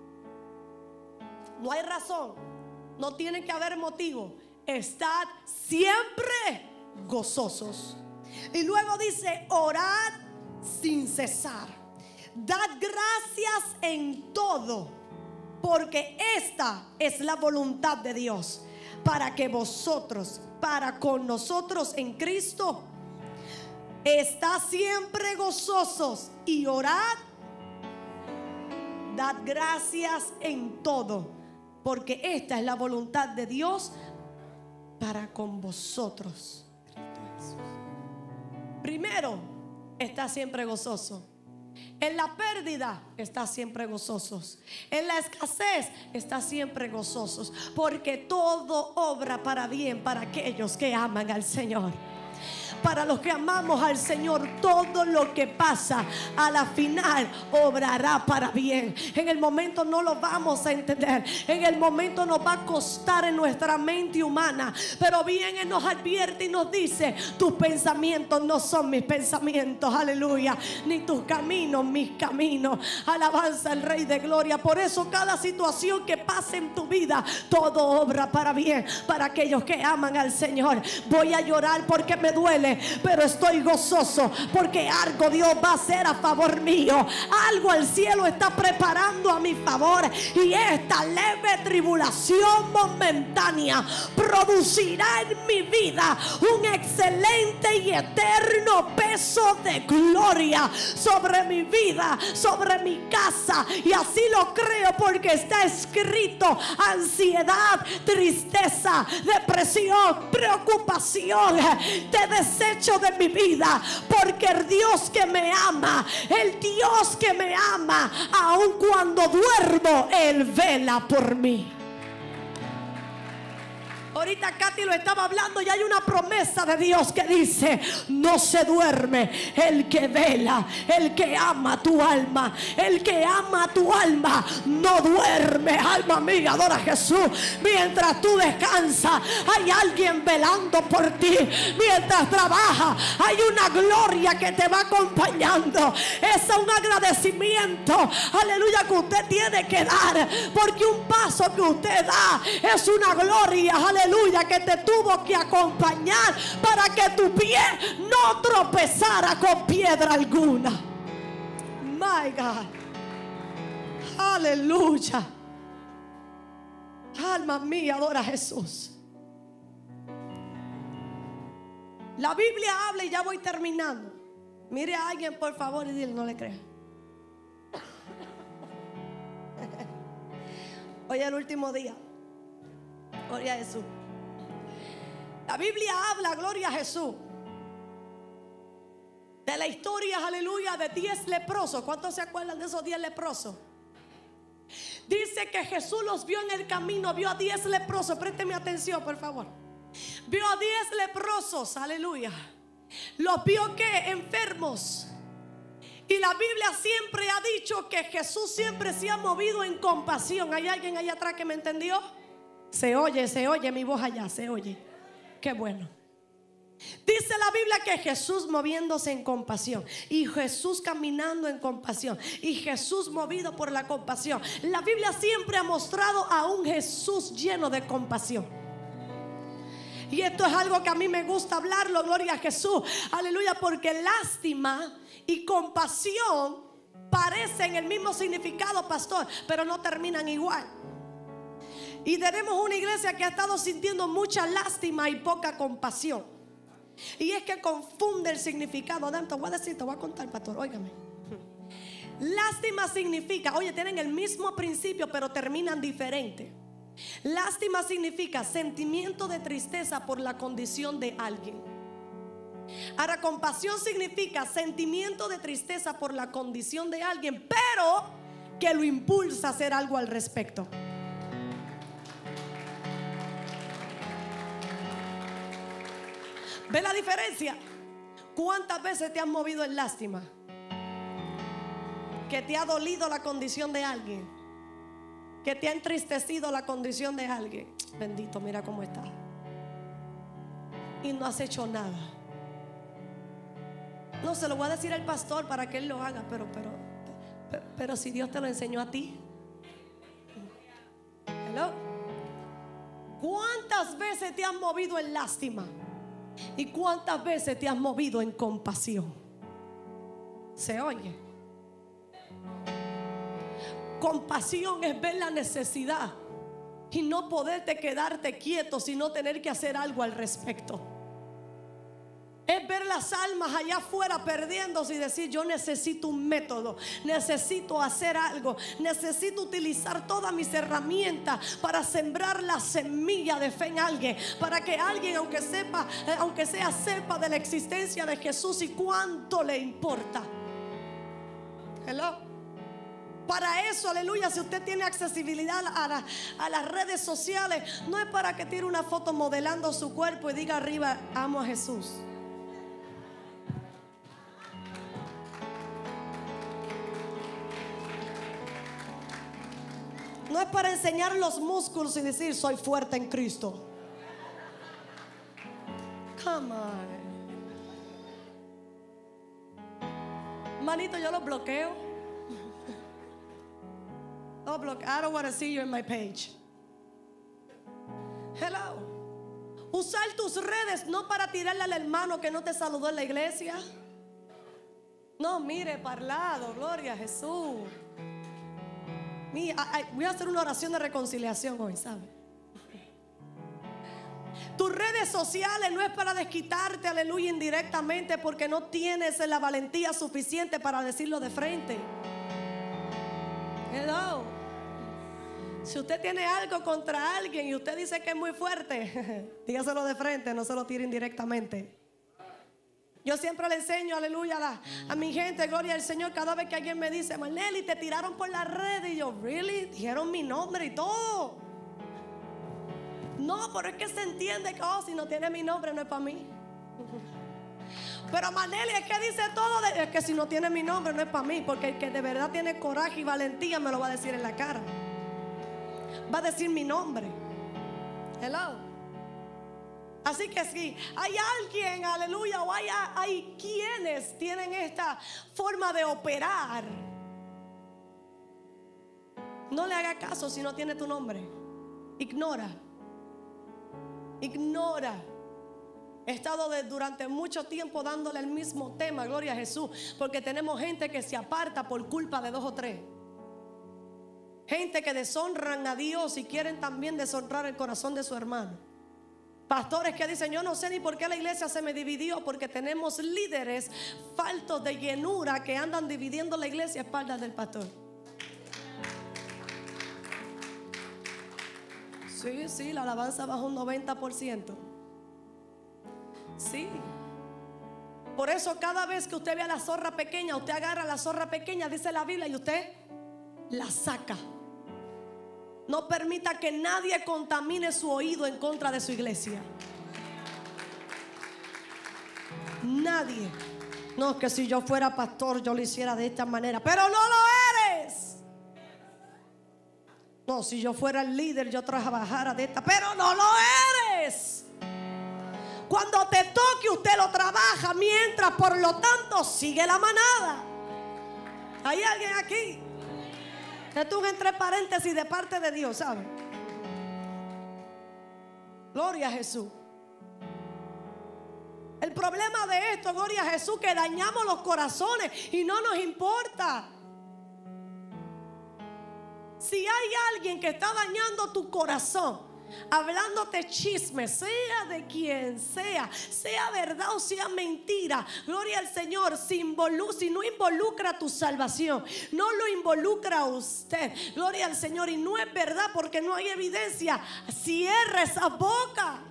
No hay razón. No tiene que haber motivo. Estad siempre gozosos. Y luego dice: orad sin cesar. Dad gracias en todo, porque esta es la voluntad de Dios, para que vosotros, para con nosotros en Cristo, está siempre gozosos. Y orad, dad gracias en todo, porque esta es la voluntad de Dios para con vosotros. Primero, está siempre gozoso. En la pérdida está siempre gozosos. En la escasez está siempre gozosos, porque todo obra para bien para aquellos que aman al Señor. Para los que amamos al Señor, todo lo que pasa a la final obrará para bien. En el momento no lo vamos a entender, en el momento nos va a costar en nuestra mente humana, pero bien Él nos advierte y nos dice: tus pensamientos no son mis pensamientos, aleluya, ni tus caminos mis caminos. Alabanza al Rey de Gloria. Por eso cada situación que pase en tu vida, todo obra para bien para aquellos que aman al Señor. Voy a llorar porque me duele, pero estoy gozoso porque algo Dios va a hacer a favor mío. Algo el cielo está preparando a mi favor, y esta leve tribulación momentánea producirá en mi vida un excelente y eterno peso de gloria sobre mi vida, sobre mi casa. Y así lo creo, porque está escrito: ansiedad, tristeza, depresión, preocupación, te desecho de mi vida, porque el Dios que me ama, el Dios que me ama, aun cuando duermo, Él vela por mí. Ahorita Katy lo estaba hablando y hay una promesa de Dios que dice: no se duerme el que vela, el que ama tu alma. El que ama tu alma no duerme. Alma mía, adora a Jesús. Mientras tú descansas, hay alguien velando por ti. Mientras trabajas, hay una gloria que te va acompañando. Es un agradecimiento, aleluya, que usted tiene que dar, porque un paso que usted da es una gloria, aleluya, que te tuvo que acompañar para que tu pie no tropezara con piedra alguna. My God, aleluya. Alma mía, adora a Jesús. La Biblia habla, y ya voy terminando. Mire a alguien por favor y dile: no le creas. Hoy es el último día. Gloria a Jesús. La Biblia habla, gloria a Jesús, de la historia, aleluya, de diez leprosos. ¿Cuántos se acuerdan de esos diez leprosos? Dice que Jesús los vio en el camino. Vio a diez leprosos. Présteme atención, por favor. Vio a diez leprosos, aleluya. Los vio que enfermos. Y la Biblia siempre ha dicho que Jesús siempre se ha movido en compasión. ¿Hay alguien allá atrás que me entendió? Se oye, se oye mi voz allá, se oye. Qué bueno. Dice la Biblia que Jesús moviéndose en compasión, y Jesús caminando en compasión, y Jesús movido por la compasión. La Biblia siempre ha mostrado a un Jesús lleno de compasión. Y esto es algo que a mí me gusta hablarlo, gloria a Jesús, aleluya, porque lástima y compasión parecen el mismo significado, pastor, pero no terminan igual. Y tenemos una iglesia que ha estado sintiendo mucha lástima y poca compasión. Y es que confunde el significado. Te voy a decir, te voy a contar, pastor, óigame. Lástima significa, oye, tienen el mismo principio pero terminan diferente. Lástima significa sentimiento de tristeza por la condición de alguien. Ahora, compasión significa sentimiento de tristeza por la condición de alguien, pero que lo impulsa a hacer algo al respecto. ¿Ve la diferencia? ¿Cuántas veces te has movido en lástima? Que te ha dolido la condición de alguien, que te ha entristecido la condición de alguien. Bendito, mira cómo está. Y no has hecho nada. No, se lo voy a decir al pastor para que él lo haga, pero, pero, pero, pero si Dios te lo enseñó a ti. Hello. ¿Cuántas veces te has movido en lástima? ¿Y cuántas veces te has movido en compasión? ¿Se oye? Compasión es ver la necesidad y no poderte quedarte quieto, sino tener que hacer algo al respecto. Es ver las almas allá afuera perdiéndose y decir: yo necesito un método, necesito hacer algo, necesito utilizar todas mis herramientas para sembrar la semilla de fe en alguien, para que alguien, aunque sepa, aunque sea sepa de la existencia de Jesús y cuánto le importa. Hello. Para eso, aleluya, si usted tiene accesibilidad a, la, a las redes sociales, no es para que tire una foto modelando su cuerpo y diga arriba: amo a Jesús. No es para enseñar los músculos y decir: soy fuerte en Cristo. Come on. Manito, yo lo bloqueo. No bloqueo. I don't want to see you in my page. Hello. Usar tus redes no para tirarle al hermano que no te saludó en la iglesia. No, mire, parlado, gloria a Jesús. Mira, voy a hacer una oración de reconciliación hoy, ¿sabe? Tus redes sociales no es para desquitarte, aleluya, indirectamente, porque no tienes la valentía suficiente para decirlo de frente. Hello. Si usted tiene algo contra alguien y usted dice que es muy fuerte, dígaselo de frente, no se lo tire indirectamente. Yo siempre le enseño, aleluya, a, la, a mi gente, gloria al Señor, cada vez que alguien me dice: Marnelly, te tiraron por la red. Y yo, really, dijeron mi nombre y todo. No, pero es que se entiende que oh, si no tiene mi nombre no es para mí. Pero Maneli, es que dice todo de, es que si no tiene mi nombre no es para mí. Porque el que de verdad tiene coraje y valentía me lo va a decir en la cara. Va a decir mi nombre. Hello. Así que si hay alguien, aleluya, o hay, hay quienes tienen esta forma de operar, no le haga caso si no tiene tu nombre. Ignora. Ignora. He estado de, durante mucho tiempo dándole el mismo tema, gloria a Jesús, porque tenemos gente que se aparta por culpa de dos o tres. Gente que deshonran a Dios y quieren también deshonrar el corazón de su hermano. Pastores que dicen, yo no sé ni por qué la iglesia se me dividió, porque tenemos líderes faltos de llenura que andan dividiendo la iglesia a espaldas del pastor. Sí, sí, la alabanza bajó un noventa por ciento. Sí. Por eso cada vez que usted ve a la zorra pequeña, usted agarra a la zorra pequeña, dice la Biblia, y usted la saca. No permita que nadie contamine su oído en contra de su iglesia. Nadie. No, que si yo fuera pastor yo lo hiciera de esta manera, pero no lo eres. No, si yo fuera el líder yo trabajara de esta, pero no lo eres. Cuando te toque usted lo trabaja, mientras por lo tanto sigue la manada. ¿Hay alguien aquí? Esto es un entre paréntesis de parte de Dios, ¿sabe? Gloria a Jesús. El problema de esto, gloria a Jesús, que dañamos los corazones y no nos importa. Si hay alguien que está dañando tu corazón, hablándote chismes, sea de quien sea, sea verdad o sea mentira, gloria al Señor, si, involu- si no involucra tu salvación, no lo involucra a usted, gloria al Señor, y no es verdad porque no hay evidencia, cierre esa boca.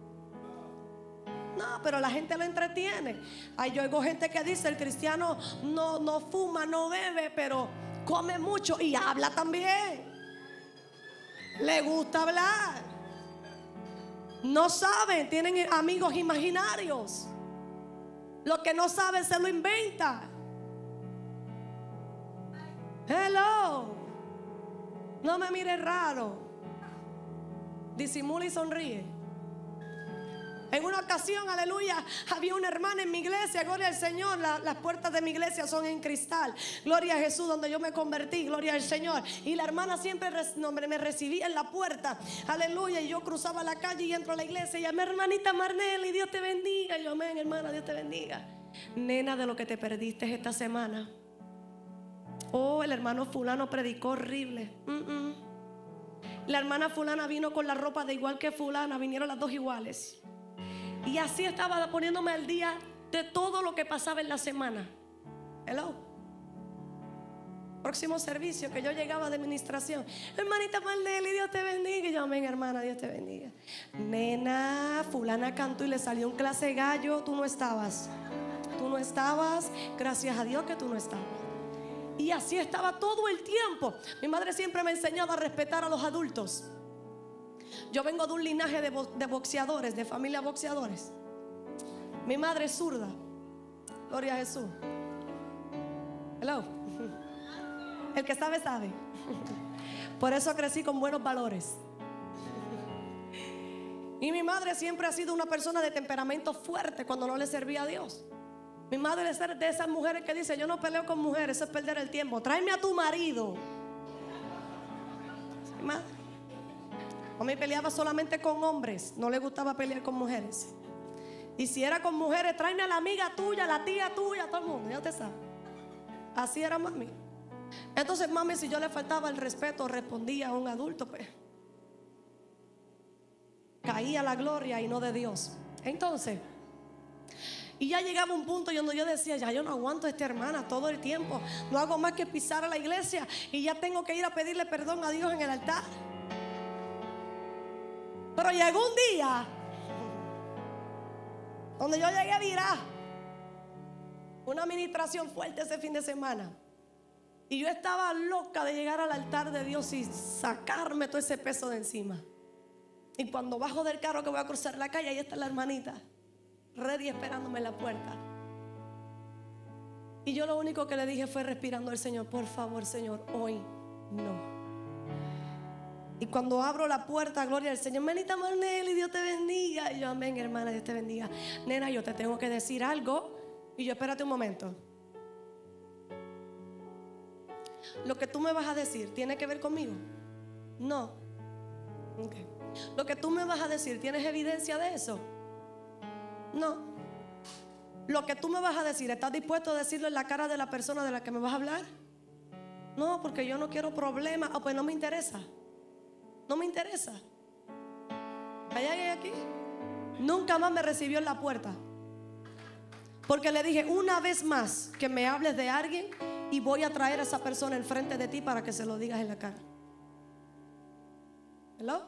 No, pero la gente lo entretiene. Ay, yo oigo gente que dice, el cristiano no, no fuma, no bebe, pero come mucho y habla también. Le gusta hablar. No saben, tienen amigos imaginarios. Lo que no saben se lo inventa. Hello. No me mire raro. Disimula y sonríe. En una ocasión, aleluya, había una hermana en mi iglesia, gloria al Señor. La, las puertas de mi iglesia son en cristal, gloria a Jesús, donde yo me convertí, gloria al Señor. Y la hermana siempre res, no, me recibía en la puerta, aleluya. Y yo cruzaba la calle y entro a la iglesia. Y a mi hermanita Marnelli, Dios te bendiga. Y yo, amén, hermana, Dios te bendiga. Nena, de lo que te perdiste esta semana. Oh, el hermano fulano predicó horrible. Mm-mm. La hermana fulana vino con la ropa de igual que fulana. Vinieron las dos iguales. Y así estaba poniéndome al día de todo lo que pasaba en la semana. Hello. Próximo servicio que yo llegaba de administración. Hermanita Marnelli, Dios te bendiga. Y yo, amén, hermana, Dios te bendiga. Nena, fulana cantó y le salió un clase gallo. Tú no estabas. Tú no estabas. Gracias a Dios que tú no estabas. Y así estaba todo el tiempo. Mi madre siempre me ha enseñado a respetar a los adultos. Yo vengo de un linaje de, bo de boxeadores, de familia boxeadores. Mi madre es zurda. Gloria a Jesús. Hello. El que sabe, sabe. Por eso crecí con buenos valores. Y mi madre siempre ha sido una persona de temperamento fuerte cuando no le servía a Dios. Mi madre es de esas mujeres que dice, yo no peleo con mujeres, eso es perder el tiempo. Tráeme a tu marido. Mi madre. A mí peleaba solamente con hombres, no le gustaba pelear con mujeres. Y si era con mujeres, tráeme a la amiga tuya, la tía tuya, todo el mundo, ya te sabes. Así era mami. Entonces mami, si yo le faltaba el respeto, respondía a un adulto, pues caía la gloria y no de Dios. Entonces, y ya llegaba un punto donde yo decía, ya yo no aguanto a esta hermana todo el tiempo. No hago más que pisar a la iglesia y ya tengo que ir a pedirle perdón a Dios en el altar. Pero llegó un día donde yo llegué a virar una administración fuerte ese fin de semana. Y yo estaba loca de llegar al altar de Dios y sacarme todo ese peso de encima. Y cuando bajo del carro que voy a cruzar la calle, ahí está la hermanita, ready, esperándome en la puerta. Y yo lo único que le dije fue respirando al Señor: por favor, Señor, hoy no. Y cuando abro la puerta, gloria al Señor, Menita Marnelli, Dios te bendiga. Y yo: amén, hermana, Dios te bendiga. Nena, yo te tengo que decir algo. Y yo: espérate un momento. Lo que tú me vas a decir tiene que ver conmigo. No. Okay. Lo que tú me vas a decir, ¿tienes evidencia de eso? No. Lo que tú me vas a decir, ¿estás dispuesto a decirlo en la cara de la persona de la que me vas a hablar? No, porque yo no quiero problemas. Ah, pues no me interesa. No me interesa. ¿Hay alguien aquí? Nunca más me recibió en la puerta, porque le dije: una vez más que me hables de alguien, y voy a traer a esa persona enfrente de ti para que se lo digas en la cara. ¿Hello?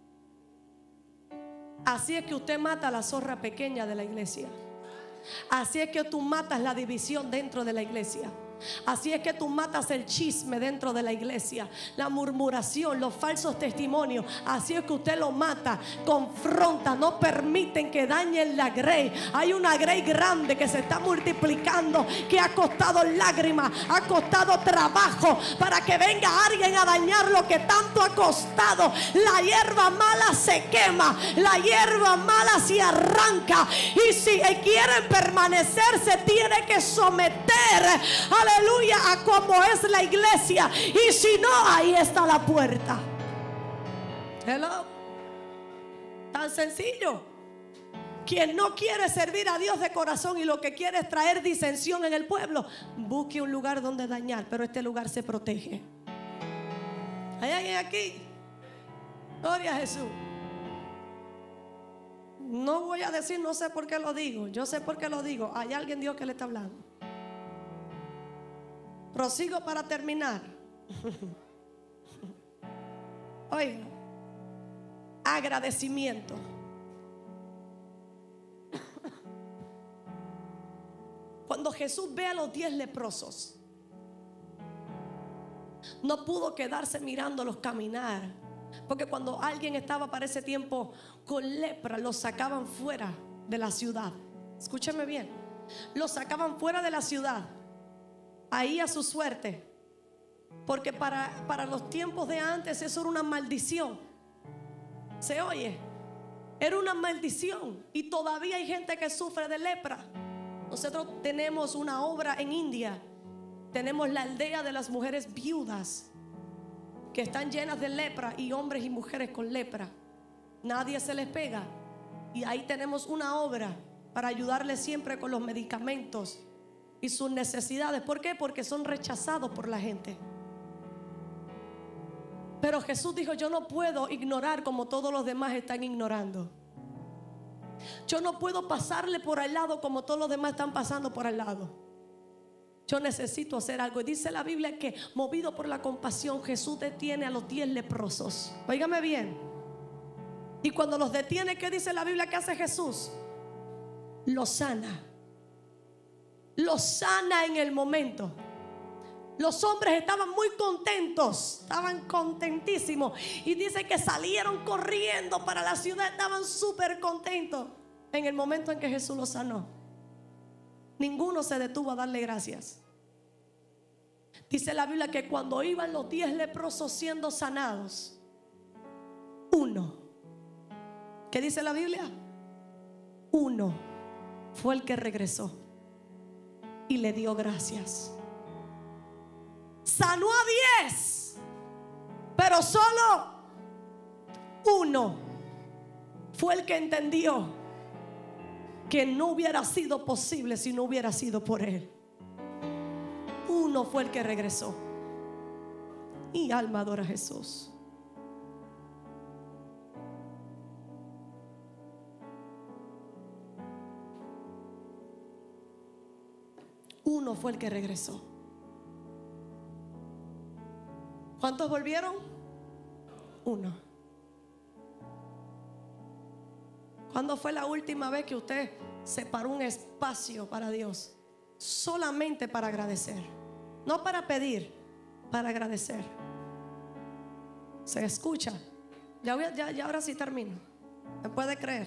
Así es que usted mata a la zorra pequeña de la iglesia. Así es que tú matas la división dentro de la iglesia. Así es que tú matas el chisme dentro de la iglesia, la murmuración, los falsos testimonios. Así es que usted lo mata, confronta, no permiten que dañen la grey. Hay una grey grande que se está multiplicando, que ha costado lágrimas, ha costado trabajo, para que venga alguien a dañar lo que tanto ha costado. La hierba mala se quema, la hierba mala se arranca, y si quieren permanecer se tiene que someter, aleluya, a como es la iglesia. Y si no, ahí está la puerta. Hello. Tan sencillo. Quien no quiere servir a Dios de corazón y lo que quiere es traer disensión en el pueblo, busque un lugar donde dañar, pero este lugar se protege. ¿Hay alguien aquí? Gloria a Jesús. No voy a decir, no sé por qué lo digo. Yo sé por qué lo digo. Hay alguien, Dios, que le está hablando. Prosigo para terminar. Oiga, agradecimiento. Cuando Jesús ve a los diez leprosos, no pudo quedarse mirándolos caminar, porque cuando alguien estaba para ese tiempo con lepra, los sacaban fuera de la ciudad. Escúcheme bien, los sacaban fuera de la ciudad, ahí a su suerte, porque para, para los tiempos de antes eso era una maldición. ¿Se oye? Era una maldición, y todavía hay gente que sufre de lepra. Nosotros tenemos una obra en India, tenemos la aldea de las mujeres viudas, que están llenas de lepra, y hombres y mujeres con lepra. Nadie se les pega, y ahí tenemos una obra para ayudarles siempre con los medicamentos y sus necesidades. ¿Por qué? Porque son rechazados por la gente. Pero Jesús dijo: yo no puedo ignorar como todos los demás están ignorando. Yo no puedo pasarle por al lado como todos los demás están pasando por al lado. Yo necesito hacer algo. Y dice la Biblia que, movido por la compasión, Jesús detiene a los diez leprosos. Óigame bien. Y cuando los detiene, ¿qué dice la Biblia que hace Jesús? Los sana. Los sana en el momento. Los hombres estaban muy contentos, estaban contentísimos, y dice que salieron corriendo para la ciudad. Estaban súper contentos en el momento en que Jesús los sanó. Ninguno se detuvo a darle gracias. Dice la Biblia que cuando iban los diez leprosos siendo sanados, uno, ¿qué dice la Biblia? Uno fue el que regresó y le dio gracias. Sanó a diez, pero solo uno fue el que entendió que no hubiera sido posible si no hubiera sido por él. Uno fue el que regresó. Y alma adora a Jesús. Uno fue el que regresó. ¿Cuántos volvieron? Uno. ¿Cuándo fue la última vez que usted separó un espacio para Dios? Solamente para agradecer. No para pedir, para agradecer. ¿Se escucha? Ya, voy a- ya, ya ahora sí termino. ¿Me puede creer?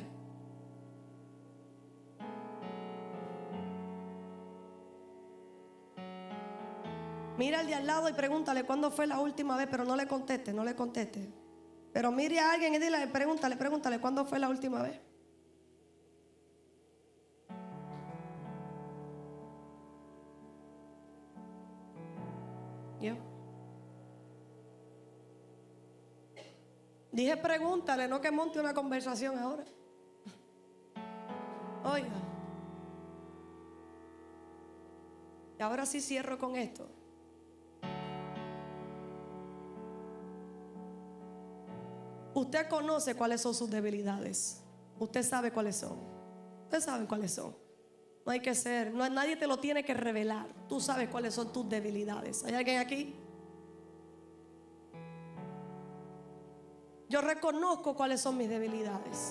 Mira al de al lado y pregúntale cuándo fue la última vez, pero no le conteste, no le conteste. Pero mire a alguien y dile, pregúntale, pregúntale cuándo fue la última vez. Yo. Dije pregúntale, no que monte una conversación ahora. Oiga. Y ahora sí cierro con esto. Usted conoce cuáles son sus debilidades. Usted sabe cuáles son. Usted sabe cuáles son. No hay que ser, no, nadie te lo tiene que revelar. Tú sabes cuáles son tus debilidades. ¿Hay alguien aquí? Yo reconozco cuáles son mis debilidades.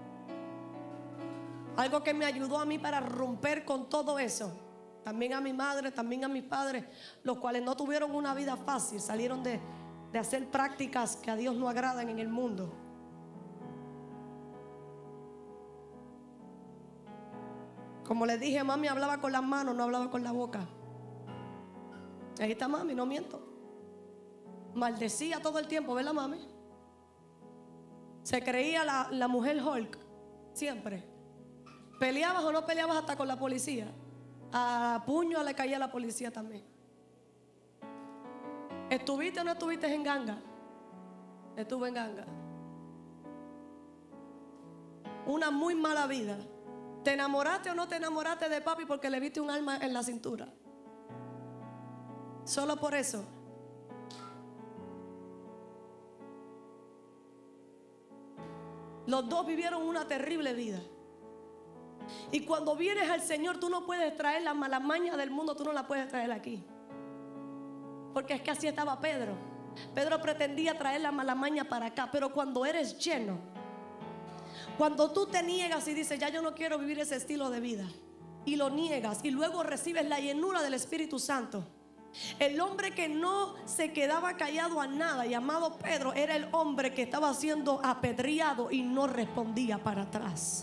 Algo que me ayudó a mí para romper con todo eso. También a mi madre, también a mis padres, los cuales no tuvieron una vida fácil, salieron de, de hacer prácticas que a Dios no agradan en el mundo. Como les dije, mami hablaba con las manos, no hablaba con la boca. Ahí está mami, no miento. Maldecía todo el tiempo, ¿verdad mami? Se creía la, la mujer Hulk, siempre. Peleabas o no peleabas hasta con la policía. A puño le caía la policía también. ¿Estuviste o no estuviste en ganga? Estuve en ganga. Una muy mala vida. ¿Te enamoraste o no te enamoraste de papi porque le viste un arma en la cintura? Solo por eso. Los dos vivieron una terrible vida. Y cuando vienes al Señor, tú no puedes traer las malas mañas del mundo, tú no las puedes traer aquí. Porque es que así estaba Pedro. Pedro pretendía traer la mala maña para acá, pero cuando eres lleno, cuando tú te niegas y dices, ya yo no quiero vivir ese estilo de vida, y lo niegas, y luego recibes la llenura del Espíritu Santo. El hombre que no se quedaba callado a nada, llamado Pedro, era el hombre que estaba siendo apedreado y no respondía para atrás.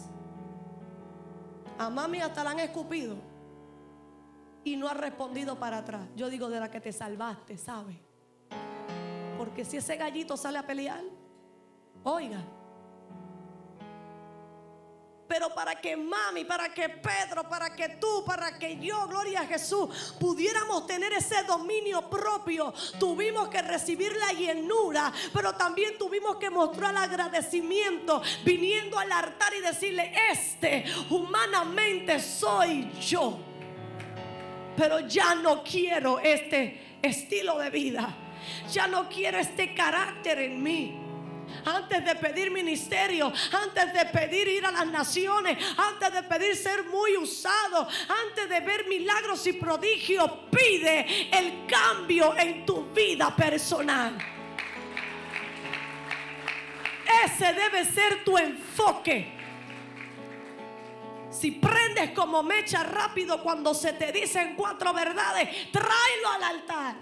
A mami hasta la han escupido y no ha respondido para atrás. Yo digo, de la que te salvaste, ¿sabe? Porque si ese gallito sale a pelear, oiga. Pero para que mami, para que Pedro, para que tú, para que yo, gloria a Jesús, pudiéramos tener ese dominio propio, tuvimos que recibir la llenura, pero también tuvimos que mostrar agradecimiento, viniendo al altar y decirle, este humanamente soy yo, pero ya no quiero este estilo de vida, ya no quiero este carácter en mí. Antes de pedir ministerio, antes de pedir ir a las naciones, antes de pedir ser muy usado, antes de ver milagros y prodigios, pide el cambio en tu vida personal. Ese debe ser tu enfoque. Si prendes como mecha rápido cuando se te dicen cuatro verdades, tráelo al altar.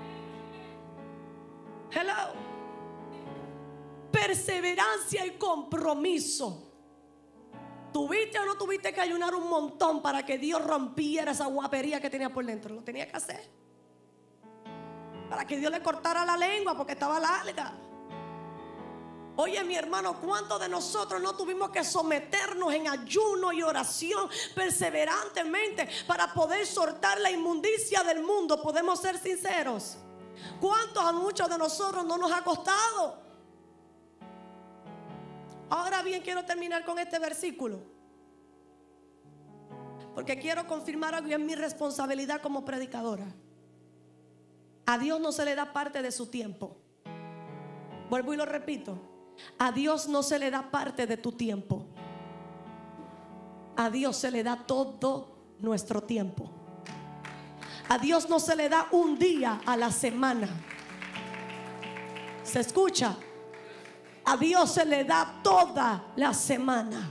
Hello. Perseverancia y compromiso. ¿Tuviste o no tuviste que ayunar un montón para que Dios rompiera esa guapería que tenía por dentro? Lo tenía que hacer. Para que Dios le cortara la lengua porque estaba larga. Oye, mi hermano, ¿cuántos de nosotros no tuvimos que someternos en ayuno y oración perseverantemente para poder soltar la inmundicia del mundo? ¿Podemos ser sinceros? ¿Cuántos a muchos de nosotros no nos ha costado? Ahora bien, quiero terminar con este versículo, porque quiero confirmar algo y es mi responsabilidad como predicadora. A Dios no se le da parte de su tiempo. Vuelvo y lo repito. A Dios no se le da parte de tu tiempo. A Dios se le da todo nuestro tiempo. A Dios no se le da un día a la semana. ¿Se escucha? A Dios se le da toda la semana.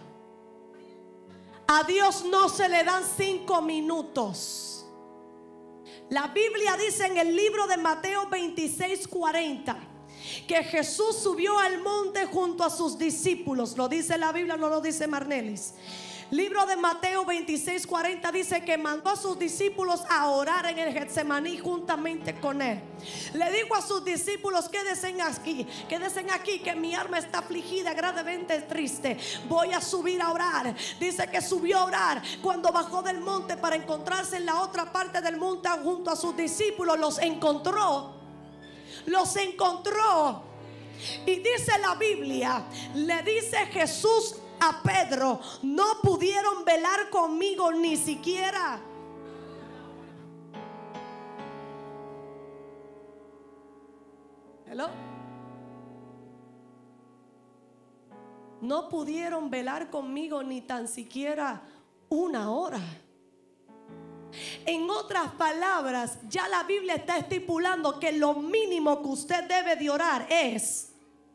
A Dios no se le dan cinco minutos. La Biblia dice en el libro de Mateo veintiséis cuarenta que Jesús subió al monte junto a sus discípulos. Lo dice la Biblia, no lo dice Marnelis. Libro de Mateo veintiséis cuarenta dice que mandó a sus discípulos a orar en el Getsemaní juntamente con él. Le dijo a sus discípulos: quédense aquí, quédense aquí, que mi alma está afligida, gravemente triste. Voy a subir a orar. Dice que subió a orar. Cuando bajó del monte para encontrarse en la otra parte del monte junto a sus discípulos, los encontró. Los encontró. Y dice la Biblia, le dice Jesús a Pedro: no pudieron velar conmigo ni siquiera. Hello. No pudieron velar conmigo ni tan siquiera una hora. En otras palabras, ya la Biblia está estipulando que lo mínimo que usted debe de orar es: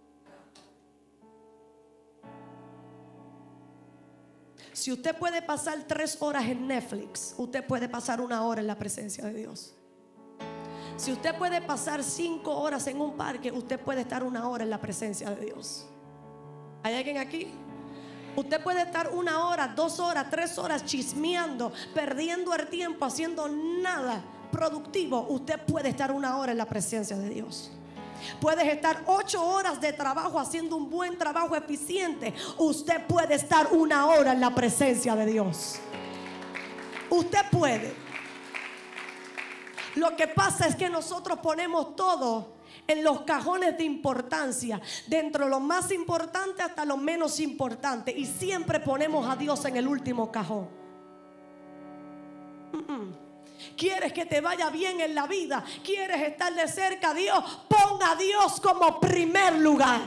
si usted puede pasar tres horas en Netflix, usted puede pasar una hora en la presencia de Dios. Si usted puede pasar cinco horas en un parque, usted puede estar una hora en la presencia de Dios. ¿Hay alguien aquí? Usted puede estar una hora, dos horas, tres horas chismeando, perdiendo el tiempo, haciendo nada productivo. Usted puede estar una hora en la presencia de Dios. Puedes estar ocho horas de trabajo haciendo un buen trabajo eficiente. Usted puede estar una hora en la presencia de Dios. Usted puede. Lo que pasa es que nosotros ponemos todo en los cajones de importancia, dentro de lo más importante hasta lo menos importante, y siempre ponemos a Dios en el último cajón. Mm-mm. ¿Quieres que te vaya bien en la vida? ¿Quieres estar de cerca a Dios? Pon a Dios como primer lugar.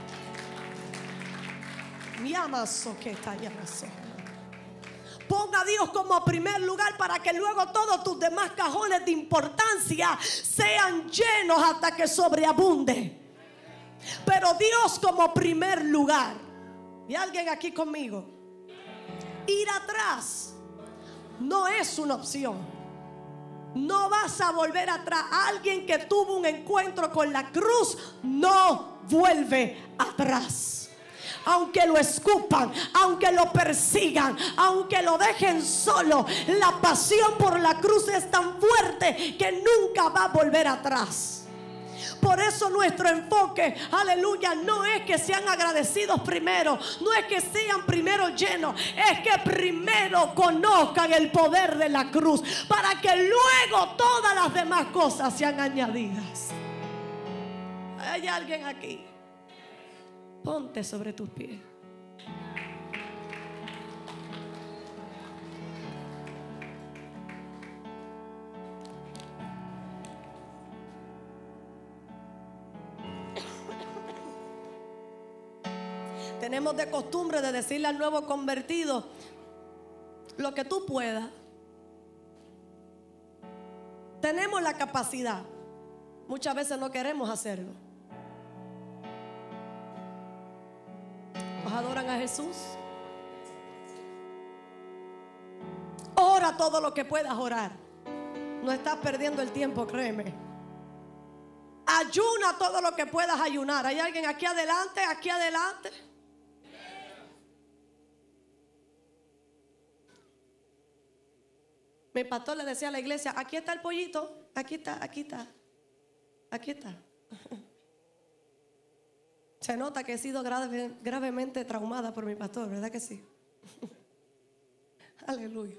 Pon a Dios como primer lugar para que luego todos tus demás cajones de importancia sean llenos hasta que sobreabunde. Pero Dios como primer lugar. ¿Y alguien aquí conmigo? Ir atrás no es una opción. No vas a volver atrás. Alguien que tuvo un encuentro con la cruz no vuelve atrás. Aunque lo escupan, aunque lo persigan, aunque lo dejen solo, la pasión por la cruz es tan fuerte que nunca va a volver atrás. Por eso nuestro enfoque, aleluya, no es que sean agradecidos primero, no es que sean primero llenos, es que primero conozcan el poder de la cruz, para que luego todas las demás cosas sean añadidas. ¿Hay alguien aquí? Ponte sobre tus pies. Tenemos de costumbre de decirle al nuevo convertido: lo que tú puedas. Tenemos la capacidad. Muchas veces no queremos hacerlo. ¿Adoran a Jesús? Ora todo lo que puedas orar. No estás perdiendo el tiempo, créeme. Ayuna todo lo que puedas ayunar. ¿Hay alguien aquí adelante? Aquí adelante. Mi pastor le decía a la iglesia: aquí está el pollito. Aquí está, aquí está. Aquí está. Se nota que he sido grave, gravemente traumada por mi pastor, ¿verdad que sí? Aleluya.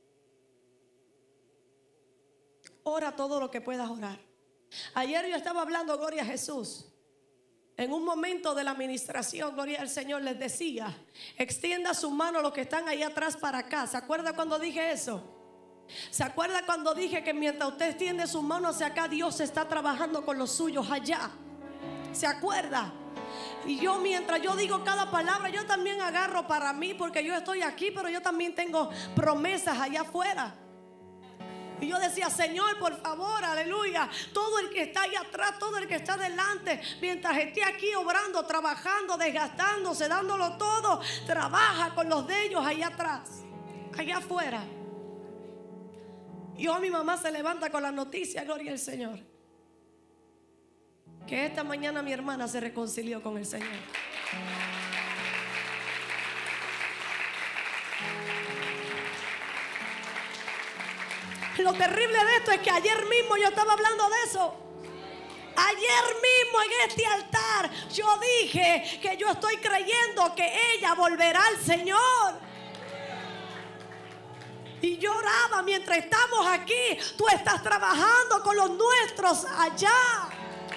Ora todo lo que puedas orar. Ayer yo estaba hablando, gloria a Jesús. En un momento de la administración, gloria al Señor, les decía: extienda su mano los que están ahí atrás para acá. ¿Se acuerda cuando dije eso? ¿Se acuerda cuando dije que mientras usted extiende su mano hacia acá, Dios está trabajando con los suyos allá? ¿Se acuerda? Y yo, mientras yo digo cada palabra, yo también agarro para mí, porque yo estoy aquí, pero yo también tengo promesas allá afuera. Y yo decía: Señor, por favor, aleluya, todo el que está ahí atrás, todo el que está delante, mientras esté aquí obrando, trabajando, desgastándose, dándolo todo, trabaja con los de ellos allá atrás, allá afuera. Y hoy mi mamá se levanta con la noticia, gloria al Señor, que esta mañana mi hermana se reconcilió con el Señor. Lo terrible de esto es que ayer mismo yo estaba hablando de eso. Ayer mismo en este altar yo dije que yo estoy creyendo que ella volverá al Señor. Y yo oraba mientras estamos aquí. Tú estás trabajando con los nuestros allá.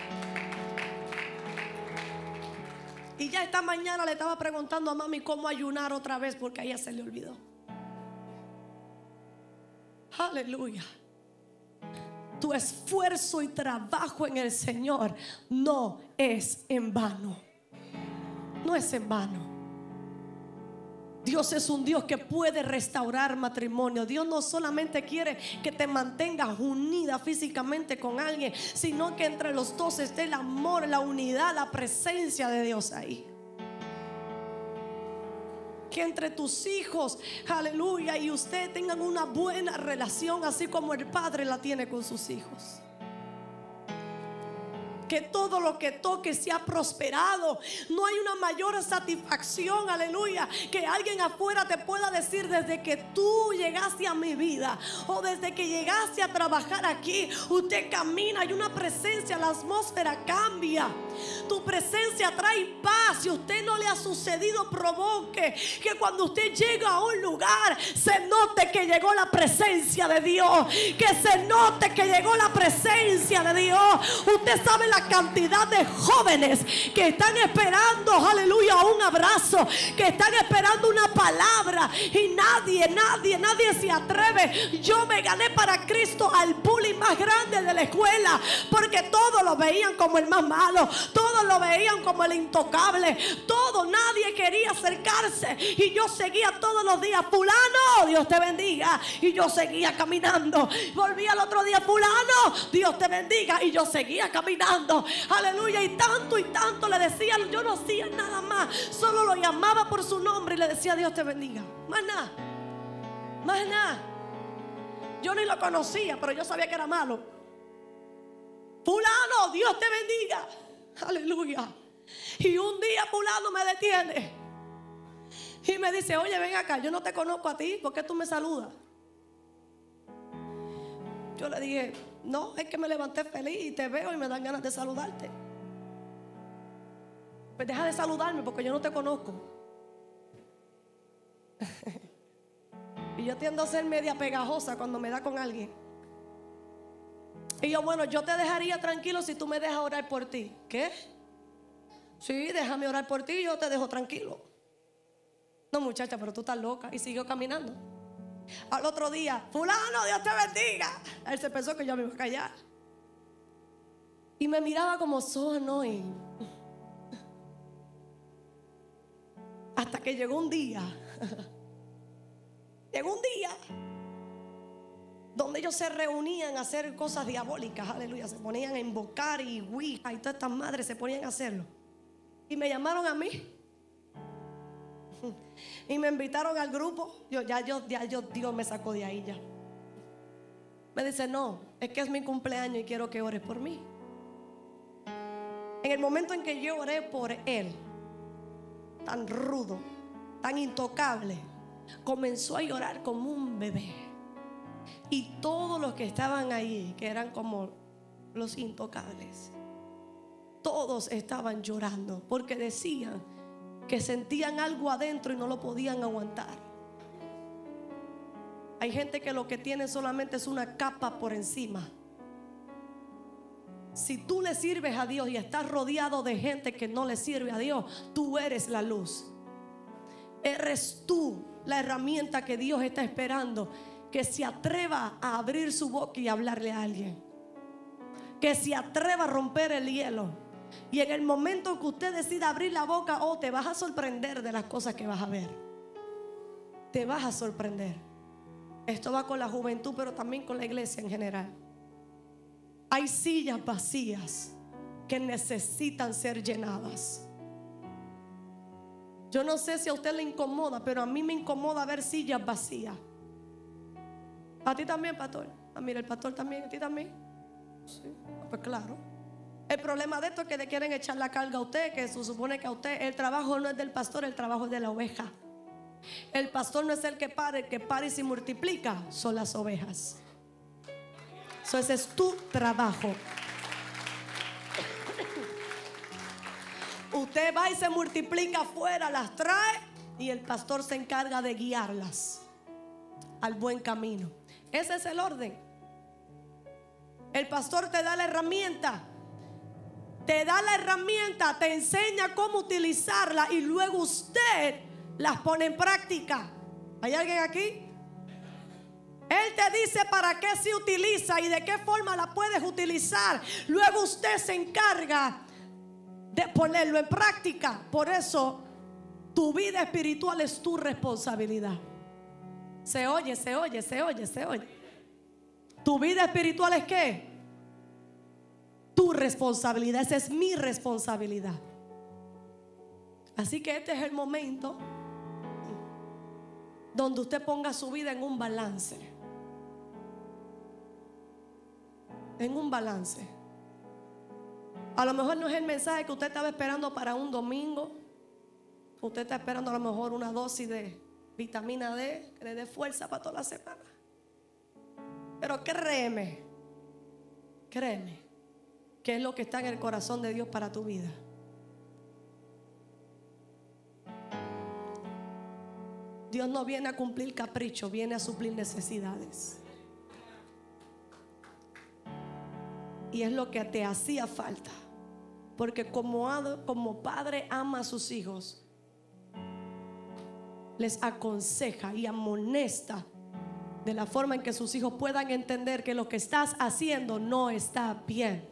Y ya esta mañana le estaba preguntando a mami cómo ayunar otra vez porque a ella se le olvidó. Aleluya. Tu esfuerzo y trabajo en el Señor no es en vano. No es en vano. Dios es un Dios que puede restaurar matrimonio. Dios no solamente quiere que te mantengas unida físicamente con alguien, sino que entre los dos esté el amor, la unidad, la presencia de Dios ahí. Que entre tus hijos, aleluya, y usted tengan una buena relación, así como el padre la tiene con sus hijos. Que todo lo que toque sea prosperado. No hay una mayor satisfacción, aleluya, que alguien afuera te pueda decir: desde que tú llegaste a mi vida, o desde que llegaste a trabajar aquí, usted camina, hay una presencia, la atmósfera cambia. Tu presencia trae paz. Si a usted no le ha sucedido, provoque que cuando usted llega a un lugar se note que llegó la presencia de Dios. Que se note que llegó la presencia de Dios. Usted sabe la cantidad de jóvenes que están esperando, aleluya, un abrazo, que están esperando una palabra, y nadie, nadie, nadie se atreve. Yo me gané para Cristo al bully más grande de la escuela, porque todos lo veían como el más malo, todos lo veían como el intocable, todo, nadie quería acercarse, y yo seguía todos los días: fulano, Dios te bendiga, y yo seguía caminando. Volví al otro día: fulano, Dios te bendiga, y yo seguía caminando. Aleluya. Y tanto y tanto le decía, yo no hacía nada más, solo lo llamaba por su nombre y le decía: Dios te bendiga. Más nada, más nada. Yo ni lo conocía, pero yo sabía que era malo. Fulano, Dios te bendiga. Aleluya. Y un día fulano me detiene y me dice: oye, ven acá, yo no te conozco a ti, ¿por qué tú me saludas? Yo le dije: no, es que me levanté feliz y te veo y me dan ganas de saludarte. Pues deja de saludarme porque yo no te conozco. Y yo tiendo a ser media pegajosa cuando me da con alguien. Y yo: bueno, yo te dejaría tranquilo si tú me dejas orar por ti. ¿Qué? Sí, déjame orar por ti y yo te dejo tranquilo. No, muchacha, pero tú estás loca. Y siguió caminando. Al otro día: fulano, Dios te bendiga. Él se pensó que yo me iba a callar y me miraba como so annoying. Hasta que llegó un día Llegó un día donde ellos se reunían a hacer cosas diabólicas, aleluya. Se ponían a invocar y ouija y todas estas madres se ponían a hacerlo. Y me llamaron a mí y me invitaron al grupo. Yo, ya, yo, ya yo, Dios me sacó de ahí ya. Me dice: no, es que es mi cumpleaños y quiero que ores por mí. En el momento en que yo oré por él, tan rudo, tan intocable, comenzó a llorar como un bebé. Y todos los que estaban ahí, que eran como los intocables, todos estaban llorando porque decían que sentían algo adentro y no lo podían aguantar. Hay gente que lo que tiene solamente es una capa por encima. Si tú le sirves a Dios y estás rodeado de gente que no le sirve a Dios, tú eres la luz. Eres tú la herramienta que Dios está esperando, que se atreva a abrir su boca y hablarle a alguien, que se atreva a romper el hielo. Y en el momento que usted decida abrir la boca, oh, te vas a sorprender de las cosas que vas a ver. Te vas a sorprender. Esto va con la juventud, pero también con la iglesia en general. Hay sillas vacías que necesitan ser llenadas. Yo no sé si a usted le incomoda, pero a mí me incomoda ver sillas vacías. A ti también, pastor. Ah, mira, el pastor también, a ti también. Sí, pues claro. El problema de esto es que le quieren echar la carga a usted, que se supone que a usted el trabajo no es del pastor, el trabajo es de la oveja. El pastor no es el que pare, el que pare y se multiplica son las ovejas. So, ese es tu trabajo. Usted va y se multiplica afuera, las trae y el pastor se encarga de guiarlas al buen camino. Ese es el orden. El pastor te da la herramienta, te da la herramienta, te enseña cómo utilizarla y luego usted las pone en práctica. ¿Hay alguien aquí? Él te dice para qué se utiliza y de qué forma la puedes utilizar. Luego usted se encarga de ponerlo en práctica. Por eso tu vida espiritual es tu responsabilidad. Se oye, se oye, se oye, se oye. Tu vida espiritual es ¿qué? Tu responsabilidad. Esa es mi responsabilidad. Así que este es el momento donde usted ponga su vida en un balance. En un balance. A lo mejor no es el mensaje que usted estaba esperando para un domingo. Usted está esperando a lo mejor una dosis de vitamina D que le dé fuerza para toda la semana. Pero créeme, créeme que es lo que está en el corazón de Dios para tu vida. Dios no viene a cumplir caprichos, viene a suplir necesidades. Y es lo que te hacía falta. Porque como, como padre ama a sus hijos, les aconseja y amonesta de la forma en que sus hijos puedan entender que lo que estás haciendo no está bien.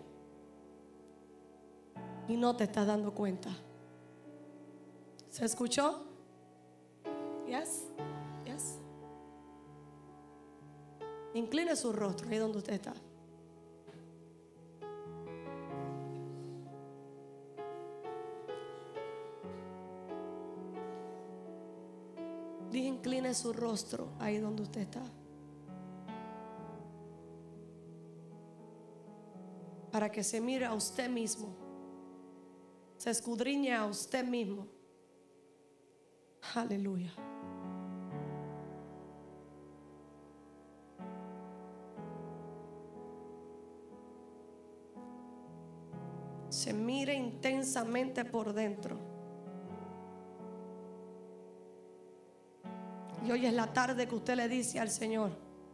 Y no te estás dando cuenta. ¿Se escuchó? Yes, yes. Incline su rostro ahí donde usted está. Dije, incline su rostro ahí donde usted está. Para que se mire a usted mismo, se escudriñe a usted mismo. Aleluya. Se mire intensamente por dentro. Y hoy es la tarde que usted le dice al Señor: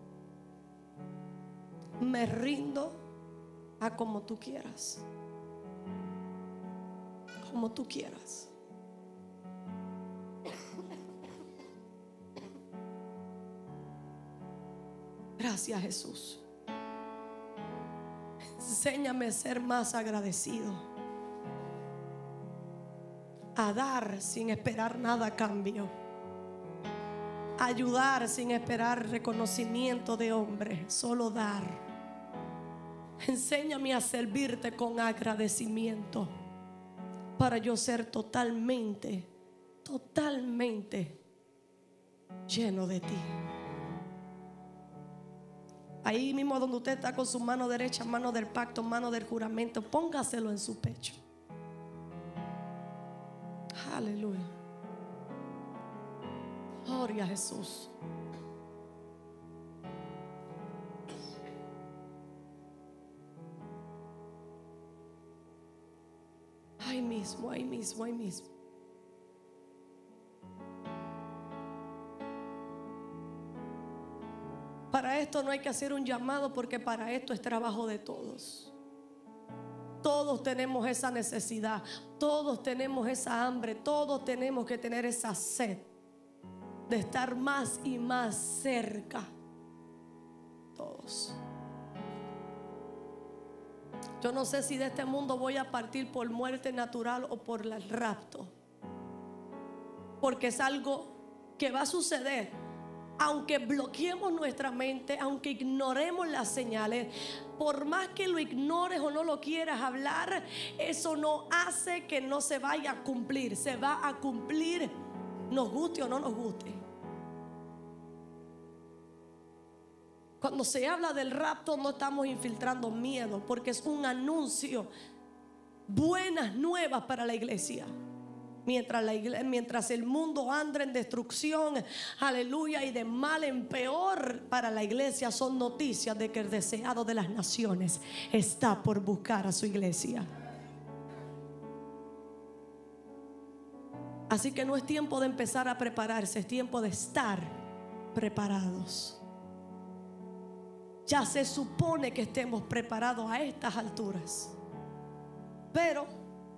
me rindo a como tú quieras. Como tú quieras. Gracias, Jesús. Enséñame a ser más agradecido, a dar sin esperar nada a cambio, a ayudar sin esperar reconocimiento de hombre, solo dar. Enséñame a servirte con agradecimiento para yo ser totalmente, totalmente lleno de ti. Ahí mismo donde usted está con su mano derecha, mano del pacto, mano del juramento, póngaselo en su pecho. Aleluya. Gloria a Jesús. Ahí mismo, ahí mismo, ahí mismo. Para esto no hay que hacer un llamado, porque para esto es trabajo de todos. Todos tenemos esa necesidad, todos tenemos esa hambre, todos tenemos que tener esa sed de estar más y más cerca. Todos. Yo no sé si de este mundo voy a partir por muerte natural o por el rapto, porque es algo que va a suceder. Aunque bloqueemos nuestra mente, aunque ignoremos las señales, por más que lo ignores o no lo quieras hablar, eso no hace que no se vaya a cumplir. Se va a cumplir, nos guste o no nos guste. Cuando se habla del rapto, no estamos infiltrando miedo, porque es un anuncio buenas nuevas para la iglesia. Mientras, la iglesia, mientras el mundo anda en destrucción, aleluya, y de mal en peor, para la iglesia son noticias de que el deseado de las naciones está por buscar a su iglesia. Así que no es tiempo de empezar a prepararse, es tiempo de estar preparados. Ya se supone que estemos preparados a estas alturas, pero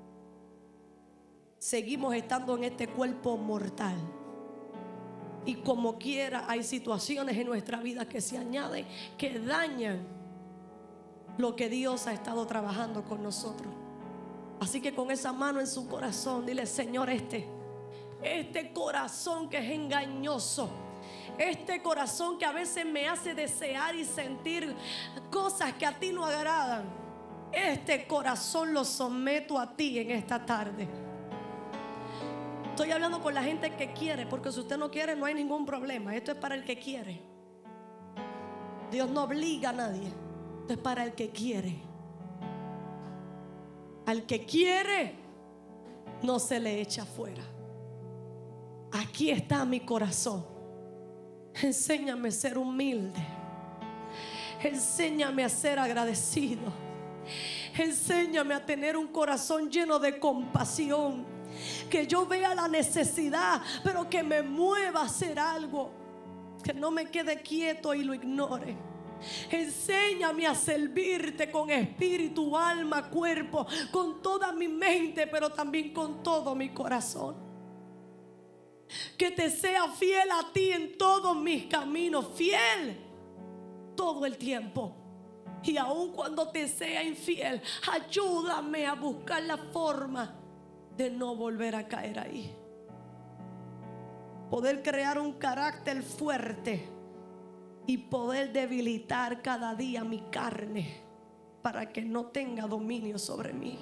seguimos estando en este cuerpo mortal. Y como quiera hay situaciones en nuestra vida que se añaden, que dañan lo que Dios ha estado trabajando con nosotros. Así que con esa mano en su corazón, dile: Señor, este Este corazón que es engañoso, este corazón que a veces me hace desear y sentir cosas que a ti no agradan, este corazón lo someto a ti en esta tarde. Estoy hablando con la gente que quiere, porque si usted no quiere no hay ningún problema. Esto es para el que quiere. Dios no obliga a nadie. Esto es para el que quiere. Al que quiere no se le echa fuera. Aquí está mi corazón. Enséñame a ser humilde. Enséñame a ser agradecido. Enséñame a tener un corazón lleno de compasión. Que yo vea la necesidad, pero que me mueva a hacer algo. Que no me quede quieto y lo ignore. Enséñame a servirte con espíritu, alma, cuerpo, con toda mi mente, pero también con todo mi corazón. Que te sea fiel a ti en todos mis caminos, fiel todo el tiempo. Y aun cuando te sea infiel, ayúdame a buscar la forma de no volver a caer ahí. Poder crear un carácter fuerte y poder debilitar cada día mi carne para que no tenga dominio sobre mí.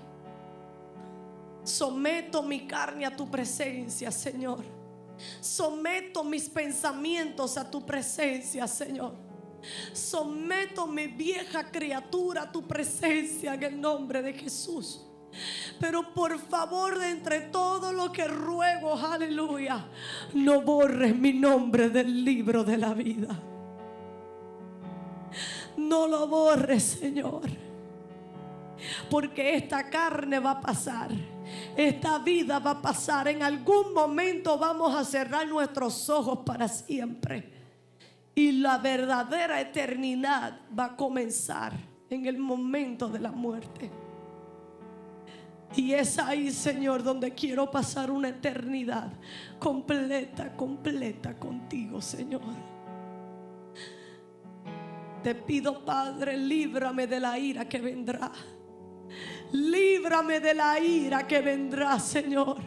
Someto mi carne a tu presencia, Señor. Someto mis pensamientos a tu presencia, Señor. Someto mi vieja criatura a tu presencia en el nombre de Jesús. Pero por favor, de entre todo lo que ruego, aleluya, no borres mi nombre del libro de la vida. No lo borres, Señor, porque esta carne va a pasar. Esta vida va a pasar. En algún momento vamos a cerrar nuestros ojos para siempre. Y la verdadera eternidad va a comenzar en el momento de la muerte. Y es ahí, Señor, donde quiero pasar una eternidad completa, completa contigo, Señor. Te pido, Padre, líbrame de la ira que vendrá. Líbrame de la ira que vendrá, Señor.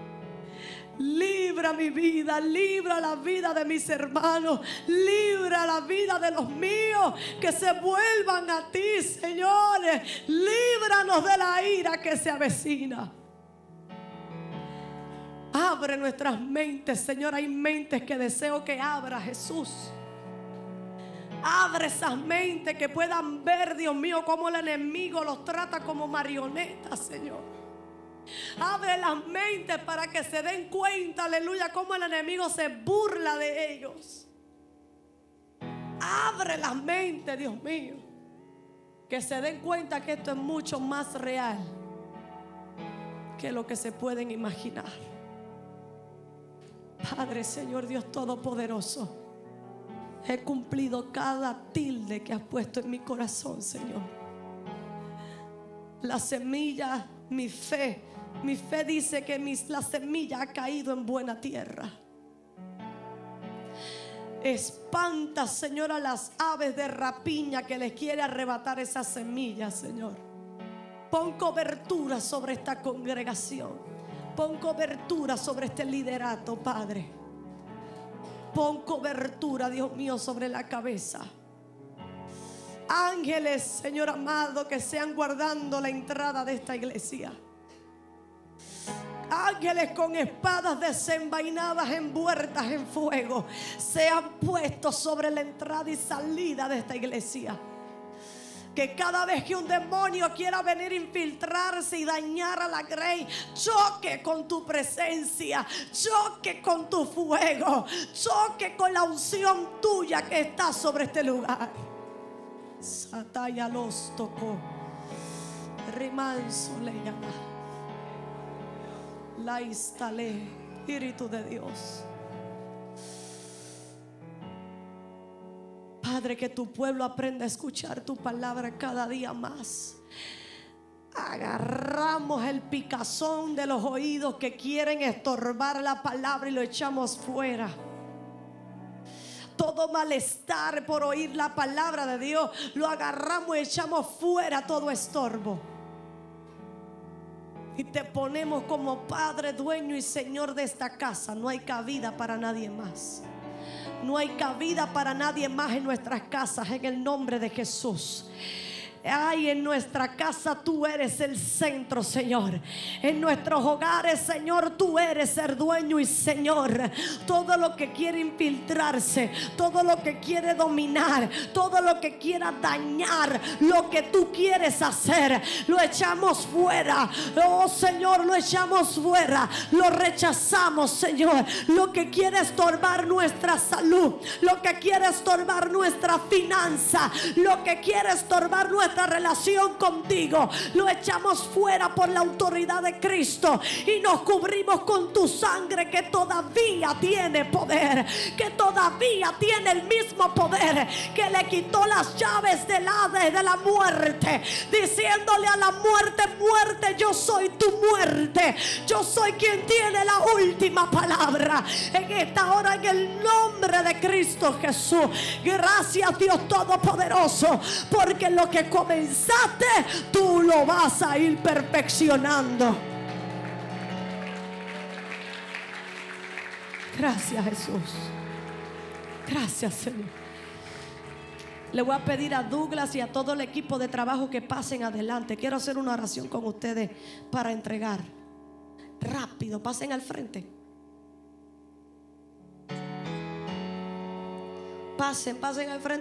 Libra mi vida, libra la vida de mis hermanos, libra la vida de los míos, que se vuelvan a ti, Señor. Líbranos de la ira que se avecina. Abre nuestras mentes, Señor. Hay mentes que deseo que abra, Jesús. Abre esas mentes que puedan ver, Dios mío, cómo el enemigo los trata como marionetas, Señor. Abre las mentes para que se den cuenta, aleluya, cómo el enemigo se burla de ellos. Abre las mentes, Dios mío, que se den cuenta que esto es mucho más real que lo que se pueden imaginar. Padre, Señor Dios Todopoderoso, he cumplido cada tilde que has puesto en mi corazón, Señor. La semilla, mi fe, mi fe dice que mis, la semilla ha caído en buena tierra. Espanta, Señor, a las aves de rapiña que les quiere arrebatar esas semillas, Señor. Pon cobertura sobre esta congregación. Pon cobertura sobre este liderato, Padre. Pon cobertura, Dios mío, sobre la cabeza. Ángeles, Señor amado, que sean guardando la entrada de esta iglesia. Ángeles con espadas desenvainadas envueltas en fuego sean puestos sobre la entrada y salida de esta iglesia. Que cada vez que un demonio quiera venir a infiltrarse y dañar a la Grey, choque con tu presencia, choque con tu fuego, choque con la unción tuya que está sobre este lugar. Sataya los tocó. Rimanso le llama. La instalé, Espíritu de Dios. Padre, que tu pueblo aprenda a escuchar tu palabra cada día más. Agarramos el picazón de los oídos que quieren estorbar la palabra y lo echamos fuera. Todo malestar por oír la palabra de Dios lo agarramos y echamos fuera todo estorbo. Y te ponemos como Padre, dueño y Señor de esta casa. No hay cabida para nadie más. No hay cabida para nadie más en nuestras casas, en el nombre de Jesús. Ay, en nuestra casa tú eres el centro, Señor. En nuestros hogares, Señor, tú eres el dueño y Señor. Todo lo que quiere infiltrarse, todo lo que quiere dominar, todo lo que quiera dañar lo que tú quieres hacer, lo echamos fuera. Oh Señor, lo echamos fuera. Lo rechazamos, Señor. Lo que quiere estorbar nuestra salud, lo que quiere estorbar nuestra finanza, lo que quiere estorbar nuestra relación contigo, lo echamos fuera por la autoridad de Cristo y nos cubrimos con tu sangre, que todavía tiene poder, que todavía tiene el mismo poder que le quitó las llaves del Hades, de la muerte, diciéndole a la muerte: muerte, yo soy tu muerte, yo soy quien tiene la última palabra. En esta hora, en el nombre de Cristo Jesús, gracias Dios Todopoderoso, porque lo que comenzaste, tú lo vas a ir perfeccionando. Gracias, Jesús. Gracias, Señor. Le voy a pedir a Douglas y a todo el equipo de trabajo que pasen adelante. Quiero hacer una oración con ustedes para entregar. Rápido, pasen al frente. Pasen, pasen al frente.